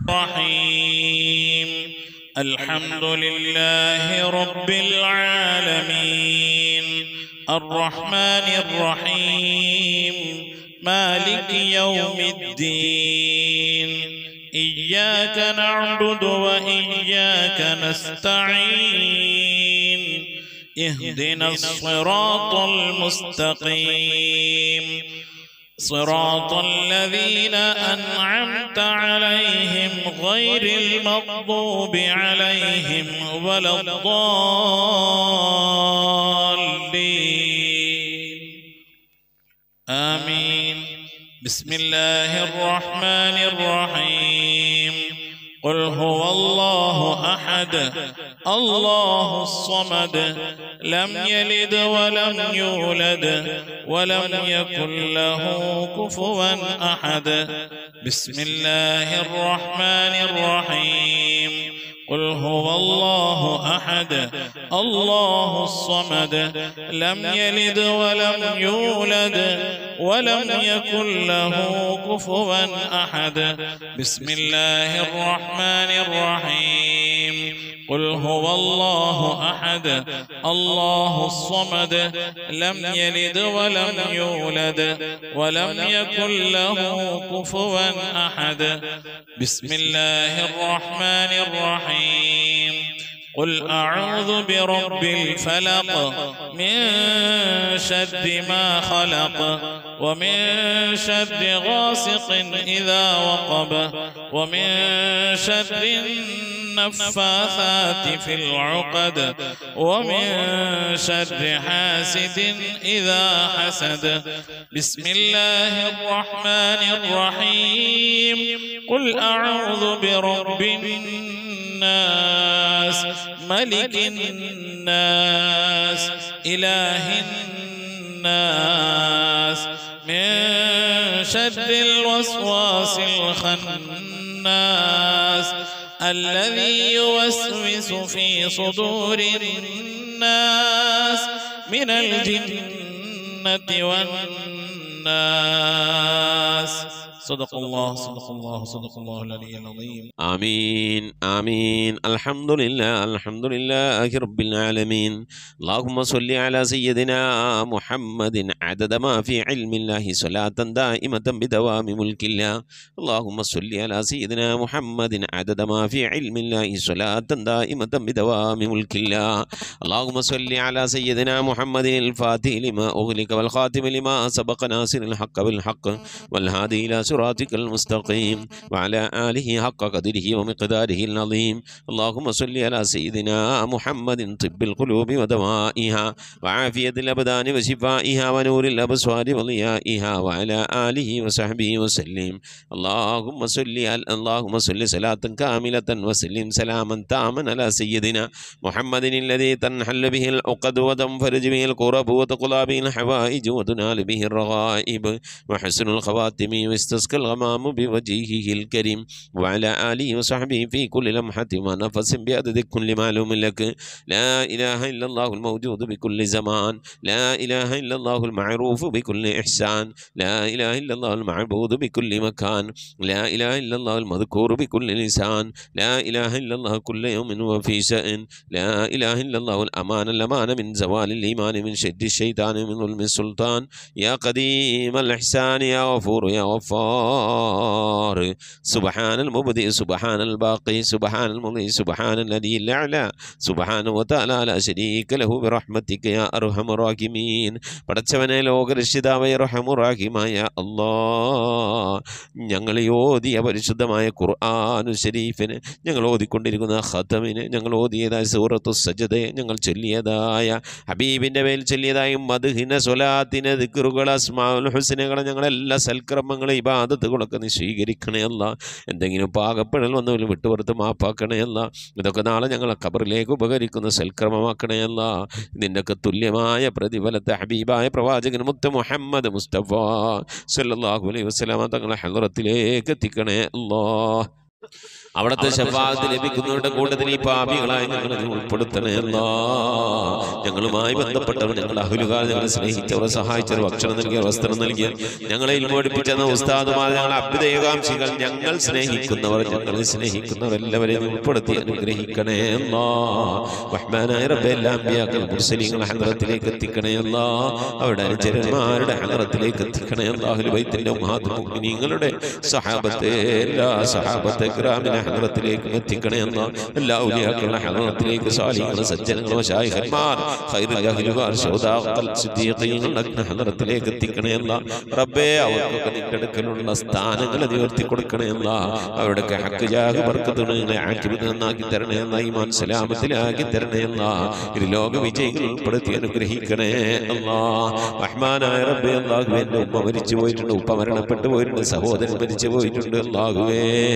الحمد لله رب العالمين الرحمن الرحيم مالك يوم الدين إياك نعبد وإياك نستعين اهدنا الصراط المستقيم صراط الذين أنعمت عليهم غير المغضوب عليهم ولا الضالين آمين. بسم الله الرحمن الرحيم. قل هو الله أحد الله الصمد لم يلد ولم يولد ولم يكن له كفوا أحد. بسم الله الرحمن الرحيم قل هو الله أحد الله الصمد لم يلد ولم يولد ولم يكن له كفوا أحد بسم الله الرحمن الرحيم قل هو الله أحد الله الصمد لم يلد ولم يولد ولم يكن له كفوا أحد بسم الله الرحمن الرحيم قل أعوذ برب الفلق من شر ما خلق ومن شر غاسق إذا وقب ومن شر النفاثات في العقد ومن شر حاسد إذا حسد بسم الله الرحمن الرحيم قل أعوذ برب الناس ملك الناس إله الناس من شر الوسواس الخناس الذي يوسوس في صدور الناس من الجنة والناس صدق الله صدق الله صدق الله العلي العظيم آمين آمين الحمد لله الحمد لله رب العالمين اللهم صل على سيدنا محمد عدد ما في علم الله صلاة دائمة بدوام ملك الله اللهم صل على سيدنا محمد عدد ما في علم الله صلاة دائمة بدوام ملك الله اللهم صل على سيدنا محمد الفاتح لما أغلق والخاتم لما سبق ناصر الحق بالحق والهادي إلى صراطك المستقيم وعلى آله حق قدره ومقداره العظيم اللهم صل على سيدنا محمد طب القلوب ودوائها وعافية الأبدان وشفائها ونور الأبصار وضيائها وعلى آله وصحبه وسلم اللهم صل اللهم صل صلاة كاملة وسلم سلاما تاما على سيدنا محمد الذي تنحل به العقد وتنفرج به الكرب وتقضى به الحوائج وتنال به الرغائب وحسن الخواتم واستسقى الغمام بوجهه الكريم وعلى آله وصحبه في كل لمحة ونفس بعدد كل معلوم لك لا إله إلا الله الموجود بكل زمان لا إله إلا الله المعروف بكل إحسان لا إله إلا الله المعبود بكل مكان لا إله إلا الله المذكور بكل لسان لا إله إلا الله كل يوم وفي شأن لا إله إلا الله الأمان الأمان من زوال الإيمان من شد الشيطان من ظلم السلطان يا قديم الإحسان يا غفور يا غفار سبحان المبدئ سبحان الباقي سبحان المضي سبحان الذي الأعلى سبحانه وتعالى لا شريك له برحمتك يا أرحم الراحمين പടച്ചവനെ ലോകരക്ഷിതാവായ റഹ്മാനുറഹീമായ അല്ലാഹ് ഞങ്ങൾ ഓതിയ പരിശുദ്ധമായ ഖുർആനു ശരീഫിനെ ഞങ്ങൾ ഓതിക്കൊണ്ടിരിക്കുന്ന ഖതമിനെ ഞങ്ങൾ ഓതിയതായ സൂറത്തു സജദയെ ഞങ്ങൾ ചൊല്ലിയതായ ഹബീബിൻ്റെ മേൽ ചൊല്ലിയതായ മദ്ഹിന സ്വലാത്തിനെ ദിക്റുകൾ അസ്മാഉൽ ഹുസ്നകളെ ഞങ്ങളെല്ലാ സൽക്രമങ്ങളെ ഇബാദത്തുകളൊക്കെ നീ സ്വീകരിക്കണേ അല്ല എന്തെങ്കിലും പാകപ്പെടൽ വന്നവരും വിട്ടുപുറത്ത് മാപ്പാക്കണേ അല്ല ഇതൊക്കെ നാളെ ഞങ്ങളെ ഖബറിലേക്ക് ഉപകരിക്കുന്ന സൽക്രമമാക്കണേ അല്ല നിൻ്റെയൊക്കെ തുല്യമായ പ്രതിഫലത്തെ ഹബീബായ പ്രവാചകൻ മുത്ത് മുഹമ്മദ് മുസ്തഫ സല്ലല്ലാഹു അലൈഹി വസല്ലമ തങ്ങളെ ഹളറത്തിലേക്ക് എത്തിക്കണേ അല്ലാഹ് അവിടുത്തെ ശഫാഅത്ത് ലഭിക്കുന്നവരുടെ കൂട്ടത്തിൽ ഈ പാപികളായി ഞങ്ങളെ ഉൾപ്പെടുത്തണേ അല്ലാഹ് ഞങ്ങളുമായി ബന്ധപ്പെട്ടവർ ഞങ്ങളുടെ അഹ്ലുകാർ ഞങ്ങളെ സ്നേഹിച്ചവർ സഹായിച്ചവർ ഭക്ഷണം നൽകിയവർ വസ്ത്രം നൽകിയവർ ഞങ്ങളെ ഇൽമോടിപ്പിച്ചെന്ന ഉസ്താദുമാർ ഞങ്ങളെ അഭ്യുദയകാംക്ഷികൾ ഞങ്ങൾ സ്നേഹിക്കുന്നവർ ഞങ്ങളെ സ്നേഹിക്കുന്നവർ എല്ലാവരെയും ഉൾപ്പെടുത്തി അനുഗ്രഹിക്കണേ അല്ലാഹ് റഹ്മാനായ റബ്ബേ എല്ലാ അമ്പിയാക്കൾ മുർസലീങ്ങളെ ഹളറത്തിലേക്ക് എത്തിക്കണേ അല്ലാഹ് അവരുടെ അനുചരന്മാരുടെ ഹളറത്തിലേക്ക് എത്തിക്കണേ അല്ലാഹ് അഹ്ലു ബൈത്തിന്റെ ഉമ്മഹാത്തുൽ മുഅ്മിനീങ്ങളുടെ സഹാബത്തെ എല്ലാ സഹാബത്തെ കിറാമിനെ ഹളറത്തിലേക്ക് എത്തിക്കണേ അല്ലാഹ് എല്ലാ ഔലിയാക്കളുടെ ഹളറത്തിലേക്ക് സാലിഹീങ്ങൾ സജ്ജനങ്ങൾ മശായിഖന്മാർ ഖൈറുൽ അഹ്ലുകാർ ശുഹദാക്കൾ സിദ്ദീഖീങ്ങളുടെ ഹളറത്തിലേക്ക് എത്തിക്കണേ അല്ലാഹ് റബ്ബേ അവർക്കൊക്കെ നിന്റെ അടുക്കലുള്ള സ്ഥാനങ്ങൾ ഉയർത്തി കൊടുക്കണേ അല്ലാഹ് അവരുടെ ഹഖ് ജാഹ് ബർക്കത്തുകളെ ആക്കിബത്ത് നന്നാക്കി തരണേ അല്ലാഹ് ഈമാൻ സലാമത്തിലാക്കി തരണേ അല്ലാഹ് ഇരു ലോക വിജയികൾ ഉൾപ്പെടുത്തി അനുഗ്രഹിക്കണേ അല്ലാഹ് റഹ്മാനായ റബ്ബേ അല്ലാഹുവേ എൻ്റെ ഉമ്മ മരിച്ചു പോയിട്ടുണ്ട് ഉപ്പ മരണപ്പെട്ടു പോയിട്ടുണ്ട് സഹോദരൻ മരിച്ചു പോയിട്ടുണ്ട് അല്ലാഹുവേ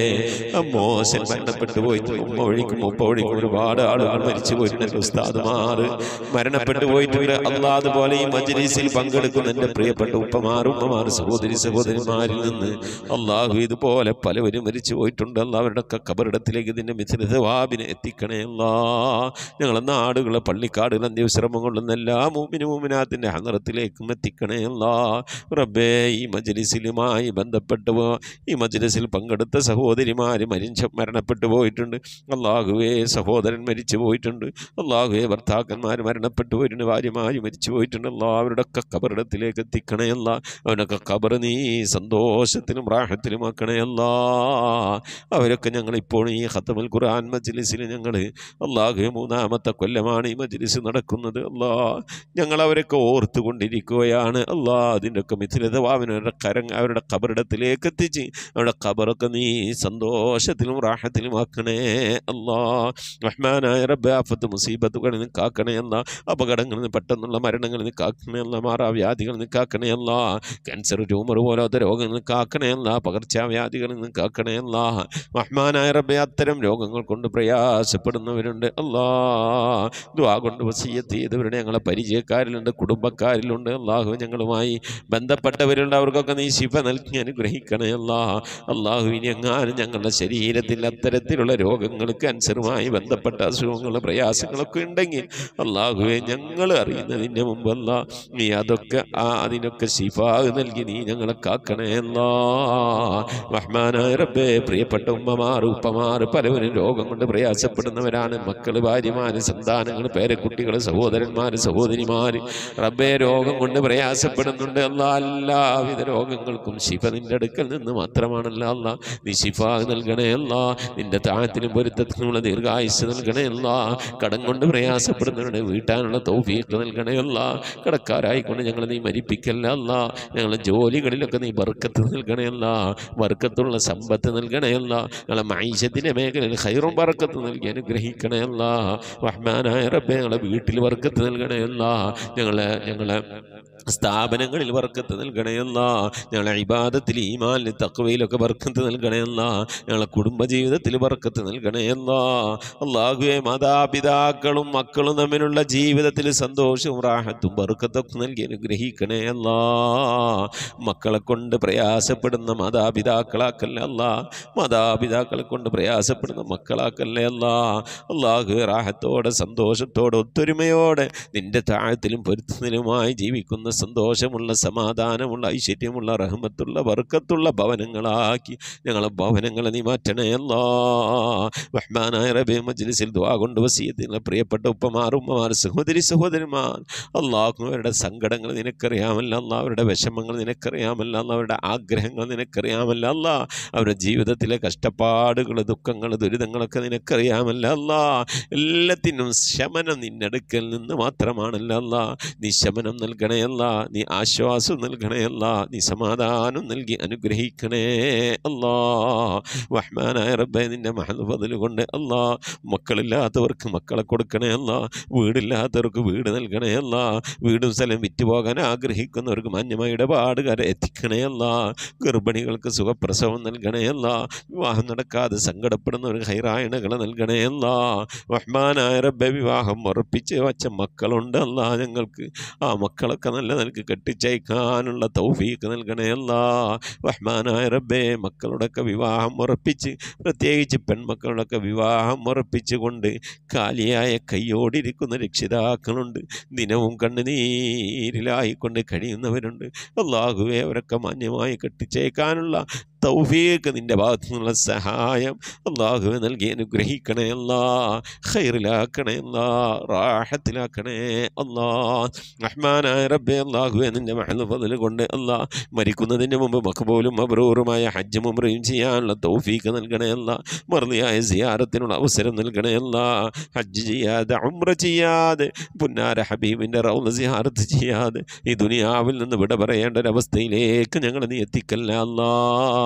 മോശൻ മരണപ്പെട്ടു പോയിട്ട് ഉമ്മ ഒഴിക്കും ഉപ്പ ഒഴിക്കും ഒരുപാട് ആളുകൾ മരിച്ചു പോയിട്ടുണ്ട്. ഉസ്താദുമാർ മരണപ്പെട്ടു പോയിട്ടുണ്ട്. അല്ലാഹ് അതുപോലെ ഈ മജ്‌ലിസിൽ പങ്കെടുക്കുന്ന എൻ്റെ പ്രിയപ്പെട്ട ഉപ്പമാർ ഉമ്മമാർ സഹോദരി സഹോദരന്മാരിൽ നിന്ന് അല്ലാഹു ഇതുപോലെ പലവരും മരിച്ചു പോയിട്ടുണ്ട്. അല്ലാഹ് അവരുടെയൊക്കെ ഖബറിടത്തിലേക്ക് ഇതിൻ്റെ മിഥില സവാബിനെ എത്തിക്കണേ അല്ലാഹ്. ഞങ്ങളെ നാടുകളെ പള്ളിക്കാടുകൾ അന്ത്യവിശ്രമം കൊള്ളുന്ന എല്ലാ മുഅ്മിനീൻ മുഅ്മിനാത്തിൻ്റെ ഹളറത്തിലേക്കും എത്തിക്കണേ അല്ലാഹ്. റബ്ബേ ഈ മജ്‌ലിസിലുമായി ബന്ധപ്പെട്ടു ഈ മജ്‌ലിസിൽ പങ്കെടുത്ത സഹോദരിമാർ മരിച്ച മരണപ്പെട്ടു പോയിട്ടുണ്ട്. അല്ലാഹുവേ സഹോദരൻ മരിച്ചു പോയിട്ടുണ്ട്. അല്ലാഹുവേ ഭർത്താക്കന്മാർ മരണപ്പെട്ടു പോയിട്ടുണ്ട്. ഭാര്യമാർ മരിച്ചു പോയിട്ടുണ്ട്. അല്ലാഹ് അവരുടെയൊക്കെ ഖബറിടത്തിലേക്ക് എത്തിക്കണേ അല്ലാഹ്. അവനൊക്കെ ഖബർ നീ സന്തോഷത്തിലും റാഹത്തിലും ആക്കണേ അല്ലാഹ്. അവരൊക്കെ ഞങ്ങളിപ്പോൾ ഈ ഖത്മുൽ ഖുർആൻ മജ്‌ലിസിൽ ഞങ്ങൾ അല്ലാഹുവേ മൂന്നാമത്തെ കൊല്ലമാണ് ഈ മജ്‌ലിസ് നടക്കുന്നത്. അല്ലാഹ് ഞങ്ങൾ അവരൊക്കെ ഓർത്തുകൊണ്ടിരിക്കുകയാണ്. അല്ലാഹ് അതിൻ്റെയൊക്കെ മിഥിലതവാവിന് അവരുടെ കരങ്ങ അവരുടെ ഖബറിടത്തിലേക്ക് എത്തിച്ച് അവരുടെ ഖബറൊക്കെ നീ സന്തോഷത്തിലും റാഹത്തിലും ആക്കണേ അല്ലാഹ്. റഹ്മാനായ റബ്ബേ ആഫത്ത് മുസീബത്തുകളിൽ നിന്ന് കാക്കണേ അല്ലാഹ്. അപകടങ്ങളിൽ നിന്ന് പെട്ടെന്നുള്ള മരണങ്ങളിൽ നിന്ന് കാക്കണേ അല്ലാഹ്. മാറാവ്യാധികളിൽ നിന്ന് കാക്കണേ അല്ലാഹ്. ക്യാൻസർ ട്യൂമർ പോലത്തെ രോഗങ്ങളിൽ നിന്ന് കാക്കണേ അല്ലാഹ്. പകർച്ചവ്യാധികളിൽ നിന്ന് കാക്കണേ അല്ലാഹ്. റഹ്മാനായ റബ്ബേ അത്തരം രോഗങ്ങൾ കൊണ്ട് പ്രയാസപ്പെടുന്നവരുണ്ട് അല്ലാഹ്. ദുആ കൊണ്ട് വസിയ്യത്ത് ചെയ്തവരുടെ ഞങ്ങളെ പരിചയക്കാരിലുണ്ട്, കുടുംബക്കാരിലുണ്ട്. അല്ലാഹു ഞങ്ങളുമായി ബന്ധപ്പെട്ടവരുണ്ട്. അവർക്കൊക്കെ നീ ശിഫ നൽകി അനുഗ്രഹിക്കണേ അല്ലാഹ്. അല്ലാഹു ഇനി എങ്ങാനും ഞങ്ങളുടെ ശരീരത്തിൽ അത്തരത്തിലുള്ള രോഗങ്ങൾ ക്യാൻസറുമായി ബന്ധപ്പെട്ട അസുഖങ്ങൾ പ്രയാസങ്ങളൊക്കെ ഉണ്ടെങ്കിൽ അല്ലാഹുവെ ഞങ്ങൾ അറിയുന്നതിൻ്റെ മുമ്പല്ല നീ അതൊക്കെ ആ അതിനൊക്കെ ശിഫാ നൽകി നീ ഞങ്ങളെ കാക്കണേ അല്ലാഹ്. റഹ്മാനായ റബ്ബേ പ്രിയപ്പെട്ട ഉമ്മമാർ ഉപ്പമാർ പലവരും രോഗം കൊണ്ട് പ്രയാസപ്പെടുന്നവരാണ്. മക്കൾ, ഭാര്യമാർ, സന്താനങ്ങൾ, പേരക്കുട്ടികൾ, സഹോദരന്മാർ, സഹോദരിമാർ റബ്ബേ രോഗം കൊണ്ട് പ്രയാസപ്പെടുന്നുണ്ട്. അല്ലാഹ് എല്ലാവിധ രോഗങ്ങൾക്കും ശിഫ നിന്റെ അടുക്കൽ നിന്ന് മാത്രമാണല്ലോ അല്ലാഹ്. നീ ശിഫ നൽകണേ അല്ലാഹ്. നിന്റെ താഴത്തിനും പൊരുത്തത്തിനുള്ള ദീർഘായുസ് നൽകണേ അല്ലാഹ്. കടം കൊണ്ട് പ്രയാസപ്പെടുന്നവരുടെ വീട്ടാനുള്ള തൗഫീഖ് നൽകണേ അല്ലാഹ്. കടക്കാരായിക്കൊണ്ട് ഞങ്ങൾ നീ മരിപ്പിക്കല്ല അല്ലാഹ്. ഞങ്ങളുടെ ജോലികളിലൊക്കെ നീ ബർക്കത്ത് നൽകണേ അല്ലാഹ്. ബർക്കത്തുള്ള സമ്പത്ത് നൽകണേ അല്ലാഹ്. ഞങ്ങളെ മഈശത്തിൻ്റെ മേഖലയിൽ ഖൈറും ബർക്കത്ത് നൽകി അനുഗ്രഹിക്കണേ അല്ലാഹ്. റഹ്മാനായ റബ്ബേ ഞങ്ങളെ വീട്ടിൽ ബർക്കത്ത് നൽകണേ അല്ലാഹ്. ഞങ്ങളെ ഞങ്ങളെ സ്ഥാപനങ്ങളിൽ ബർക്കത്ത് നൽകണേ അല്ലാഹ്. ഞങ്ങളെ ഇബാദത്തിൽ ഈമാനിൽ തഖ്വയിലൊക്കെ ബർക്കത്ത് നൽകണേ അല്ലാഹ്. ഞങ്ങളെ കുടുംബജീവിതത്തിൽ ബർക്കത്ത് നൽകണേ അല്ലാഹ്. അല്ലാഹുവേ മാതാപിതാക്കളും മക്കളും തമ്മിലുള്ള ജീവിതത്തിൽ സന്തോഷവും റാഹത്തും ബർക്കത്തൊക്കെ നൽകി അനുഗ്രഹിക്കണേ അല്ലാഹ്. മക്കളെ കൊണ്ട് പ്രയാസപ്പെടുന്ന മാതാപിതാക്കളാക്കല്ലേ അല്ലാഹ്. മാതാപിതാക്കളെ കൊണ്ട് പ്രയാസപ്പെടുന്ന മക്കളാക്കല്ലേ അല്ലാഹ്. അല്ലാഹു റാഹത്തോടെ സന്തോഷത്തോടെ ഒത്തൊരുമയോടെ നിന്റെ താഴത്തിലും പൊരുത്തത്തിലുമായി ജീവിക്കുന്ന സന്തോഷമുള്ള സമാധാനമുള്ള ഐശ്വര്യമുള്ള റഹ്മത്തുള്ള ബർക്കത്തുള്ള ഭവനങ്ങളാക്കി ഞങ്ങളെ ഭവനങ്ങളെ നീ മാറ്റണേ അല്ലാഹ്. റഹ്മാനായ റബ്ബേ മജ്‌ലിസിൽ ദുആ കൊണ്ട് വസിയത്ത് പ്രിയപ്പെട്ട ഉപ്പമാർ ഉമ്മമാർ സഹോദരി സഹോദരന്മാർ അല്ലാഹു അവരുടെ സങ്കടങ്ങൾ നിനക്കറിയാമല്ലോ അല്ലാഹ്. അവരുടെ വിഷമങ്ങൾ നിനക്കറിയാമല്ലോ അല്ലാഹ്. അവരുടെ ആഗ്രഹങ്ങൾ നിനക്കറിയാമല്ലോ അല്ലാഹ്. അവരുടെ ജീവിതത്തിലെ കഷ്ടപ്പാടുകൾ ദുഃഖങ്ങൾ ദുരിതങ്ങളൊക്കെ നിനക്കറിയാമല്ലോ അല്ലാഹ്. എല്ലാത്തിനും ശമനം നിന്റെ അടുക്കൽ നിന്ന് മാത്രമാണല്ലോ അല്ലാഹ്. നീ ശമനം നൽകണേ അല്ലാഹ്. നീ ആശ്വാസം നൽകണേ അല്ലാഹ്. നീ സമാധാനം നൽകി അനുഗ്രഹിക്കണേ അല്ലാഹ്. റഹ്മാനായ റബ്ബേ നിന്റെ മഹദ് ഫദ്ൽ കൊണ്ട് അല്ലാഹ് മക്കളില്ലാത്തവർക്ക് മക്കളെ കൊടുക്കണേ അല്ലാഹ്. വീടില്ലാത്തവർക്ക് വീട് നൽകണേ അല്ലാഹ്. വീടും സ്ഥലം വിറ്റുപോകാൻ ആഗ്രഹിക്കുന്നവർക്ക് മാന്യമായ ഇടപാടുകാരെ എത്തിക്കണേ അല്ലാഹ്. ഗർഭിണികൾക്ക് സുഖപ്രസവം നൽകണേ അല്ലാഹ്. വിവാഹം നടക്കാതെ സങ്കടപ്പെടുന്നവർക്ക് ഹൈറായണകൾ നൽകണേ അല്ലാഹ്. റഹ്മാനായ റബ്ബേ വിവാഹം ഉറപ്പിച്ച് വച്ച മക്കളുണ്ട് അല്ലാഹ്. ഞങ്ങൾക്ക് ആ മക്കളൊക്കെ നല്ല നിലക്ക് കെട്ടിച്ചയക്കാനുള്ള തൗഫീഖ് നൽകണേ അല്ലാഹ്. റഹ്മാനായ റബ്ബേ മക്കളുടെയൊക്കെ വിവാഹം ഉറപ്പിച്ച് പ്രത്യേകിച്ച് പെൺമക്കളുടെയൊക്കെ വിവാഹം ഉറപ്പിച്ചുകൊണ്ട് കാലിയായ കൈയോടിരിക്കുന്ന രക്ഷിതാക്കളുണ്ട്. ദിനവും കണ്ണുനീരിലായിക്കൊണ്ട് കഴിയുന്നവരുണ്ട്. അല്ലാഹുവേ അവരൊക്കെ മാന്യമായി കെട്ടിച്ചേക്കാനുള്ള തൗഫീഖ് നിൻ്റെ ഭാഗത്തു നിന്നുള്ള സഹായം അല്ലാഹുവേ നൽകി അനുഗ്രഹിക്കണേ അല്ലാഹ്. ഖൈറിലാക്കണേ അല്ലാഹ്. റാഹത്തിലാക്കണേ അല്ലാഹ്. റഹ്മാനായ റബ്ബേ അല്ലാഹുവേ നിൻ്റെ മഹദ് ഫദ്ൽ കൊണ്ട് അല്ലാഹ് മരിക്കുന്നതിന് മുമ്പ് മഖ്ബൂലും മബ്റൂറുമായ ഹജ്ജും ഉംറയും ചെയ്യാനുള്ള തൗഫീഖ് നൽകണേ അല്ലാഹ്. മർദിയായ സിയാറത്തിനുള്ള അവസരം നൽകണേ അല്ലാഹ്. ഹജ്ജ് ചെയ്യാതെ ഉംറ ചെയ്യാതെ പുന്നാര ഹബീബിൻ്റെ റൗള സിയാറത്ത് ചെയ്യാതെ ഈ ദുനിയാവിൽ നിന്ന് വിട പറയേണ്ട ഒരവസ്ഥയിലേക്ക് ഞങ്ങൾ നീ എത്തിക്കല്ല അല്ലാഹ്.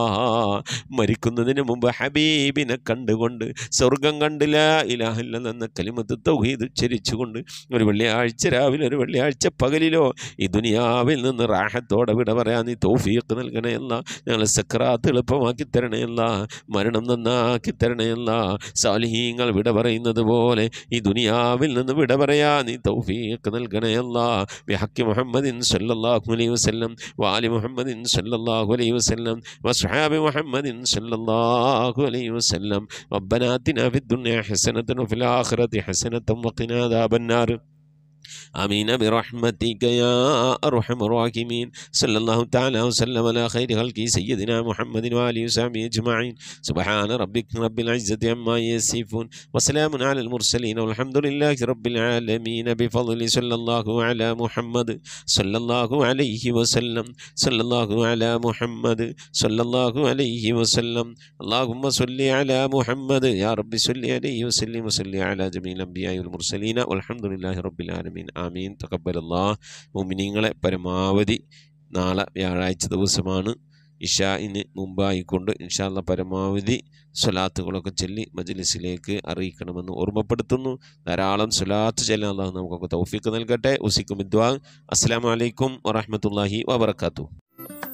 മരിക്കുന്നതിന് മുമ്പ് ഹബീബിനെ കണ്ടുകൊണ്ട് സ്വർഗം കണ്ട് ലാ ഇലാഹ ഇല്ലല്ലാഹ് എന്ന കലിമത്ത് തൗഹീദ് ഉച്ചരിച്ചുകൊണ്ട് ഒരു വെള്ളിയാഴ്ച രാവിലെ ഒരു വെള്ളിയാഴ്ച പകലിലോ ഈ ദുനിയാവിൽ നിന്ന് റാഹത്തോടെ വിട പറയാൻ നീ തൗഫീഖ് നൽകണയല്ല. ഞങ്ങളെ സക്രാത്ത് എളുപ്പമാക്കി തരണയല്ല, മരണം നന്നാക്കി തരണയല്ല. സാലിഹീങ്ങൾ വിട പറയുന്നത് പോലെ ഈ ദുനിയാവിൽ നിന്ന് വിട പറയാ നീ തൗഫീഖ് നൽകണയല്ല. ബിഹഖി മുഹമ്മദിൻ സല്ലല്ലാഹു അലൈഹി വസല്ലം വാലി മുഹമ്മദിൻ സല്ലല്ലാഹു അലൈഹി വസല്ലം വസ്ഹാബി മുഹമ്മദിൻ സല്ലല്ലാഹു അലൈഹി വസല്ലം. റബ്ബനാ ആതിനാ ഫിദ്ദുനിയ ഹസനതൻ വഫിൽ ആഖിറതി ഹസനതൻ വഖിനാ അദാബന്നാർ. آمين برحمتك يا أرحم الراحمين. صلى الله تعالى وسلم على خير خلقه سيدنا محمد وآله وصحبه أجمعين. سبحان ربك رب العزة عما يصفون وسلام على المرسلين والحمد لله رب العالمين. بفضل صلى الله على محمد صلى الله عليه وسلم. صلى الله على محمد صلى الله عليه وسلم. اللهم صل على محمد يا رب صل عليه وسلم وصل على جميع الأنبياء والمرسلين والحمد لله رب العالمين. ആമീൻ. തഖബ്ബലല്ലാഹ്. മുഅ്മിനീങ്ങളെ പരമാവധി നാളെ വ്യാഴാഴ്ച ദിവസമാണ്, ഇശാഇന് മുമ്പായിക്കൊണ്ട് ഇൻഷാ അല്ലാഹ് പരമാവധി സ്വലാത്തുകളൊക്കെ ചൊല്ലി മജ്ലിസിലേക്ക് അറിയിക്കണമെന്ന് ഓർമ്മപ്പെടുത്തുന്നു. ധാരാളം സ്വലാത്ത് ചൊല്ലാൻ അല്ലാഹു നമുക്കൊക്കെ തൗഫീഖ് നൽകട്ടെ. ഉസിക്കും ദുആ. അസ്സലാമു അലൈക്കും വറഹ്മത്തുള്ളാഹി വബറകാതുഹു.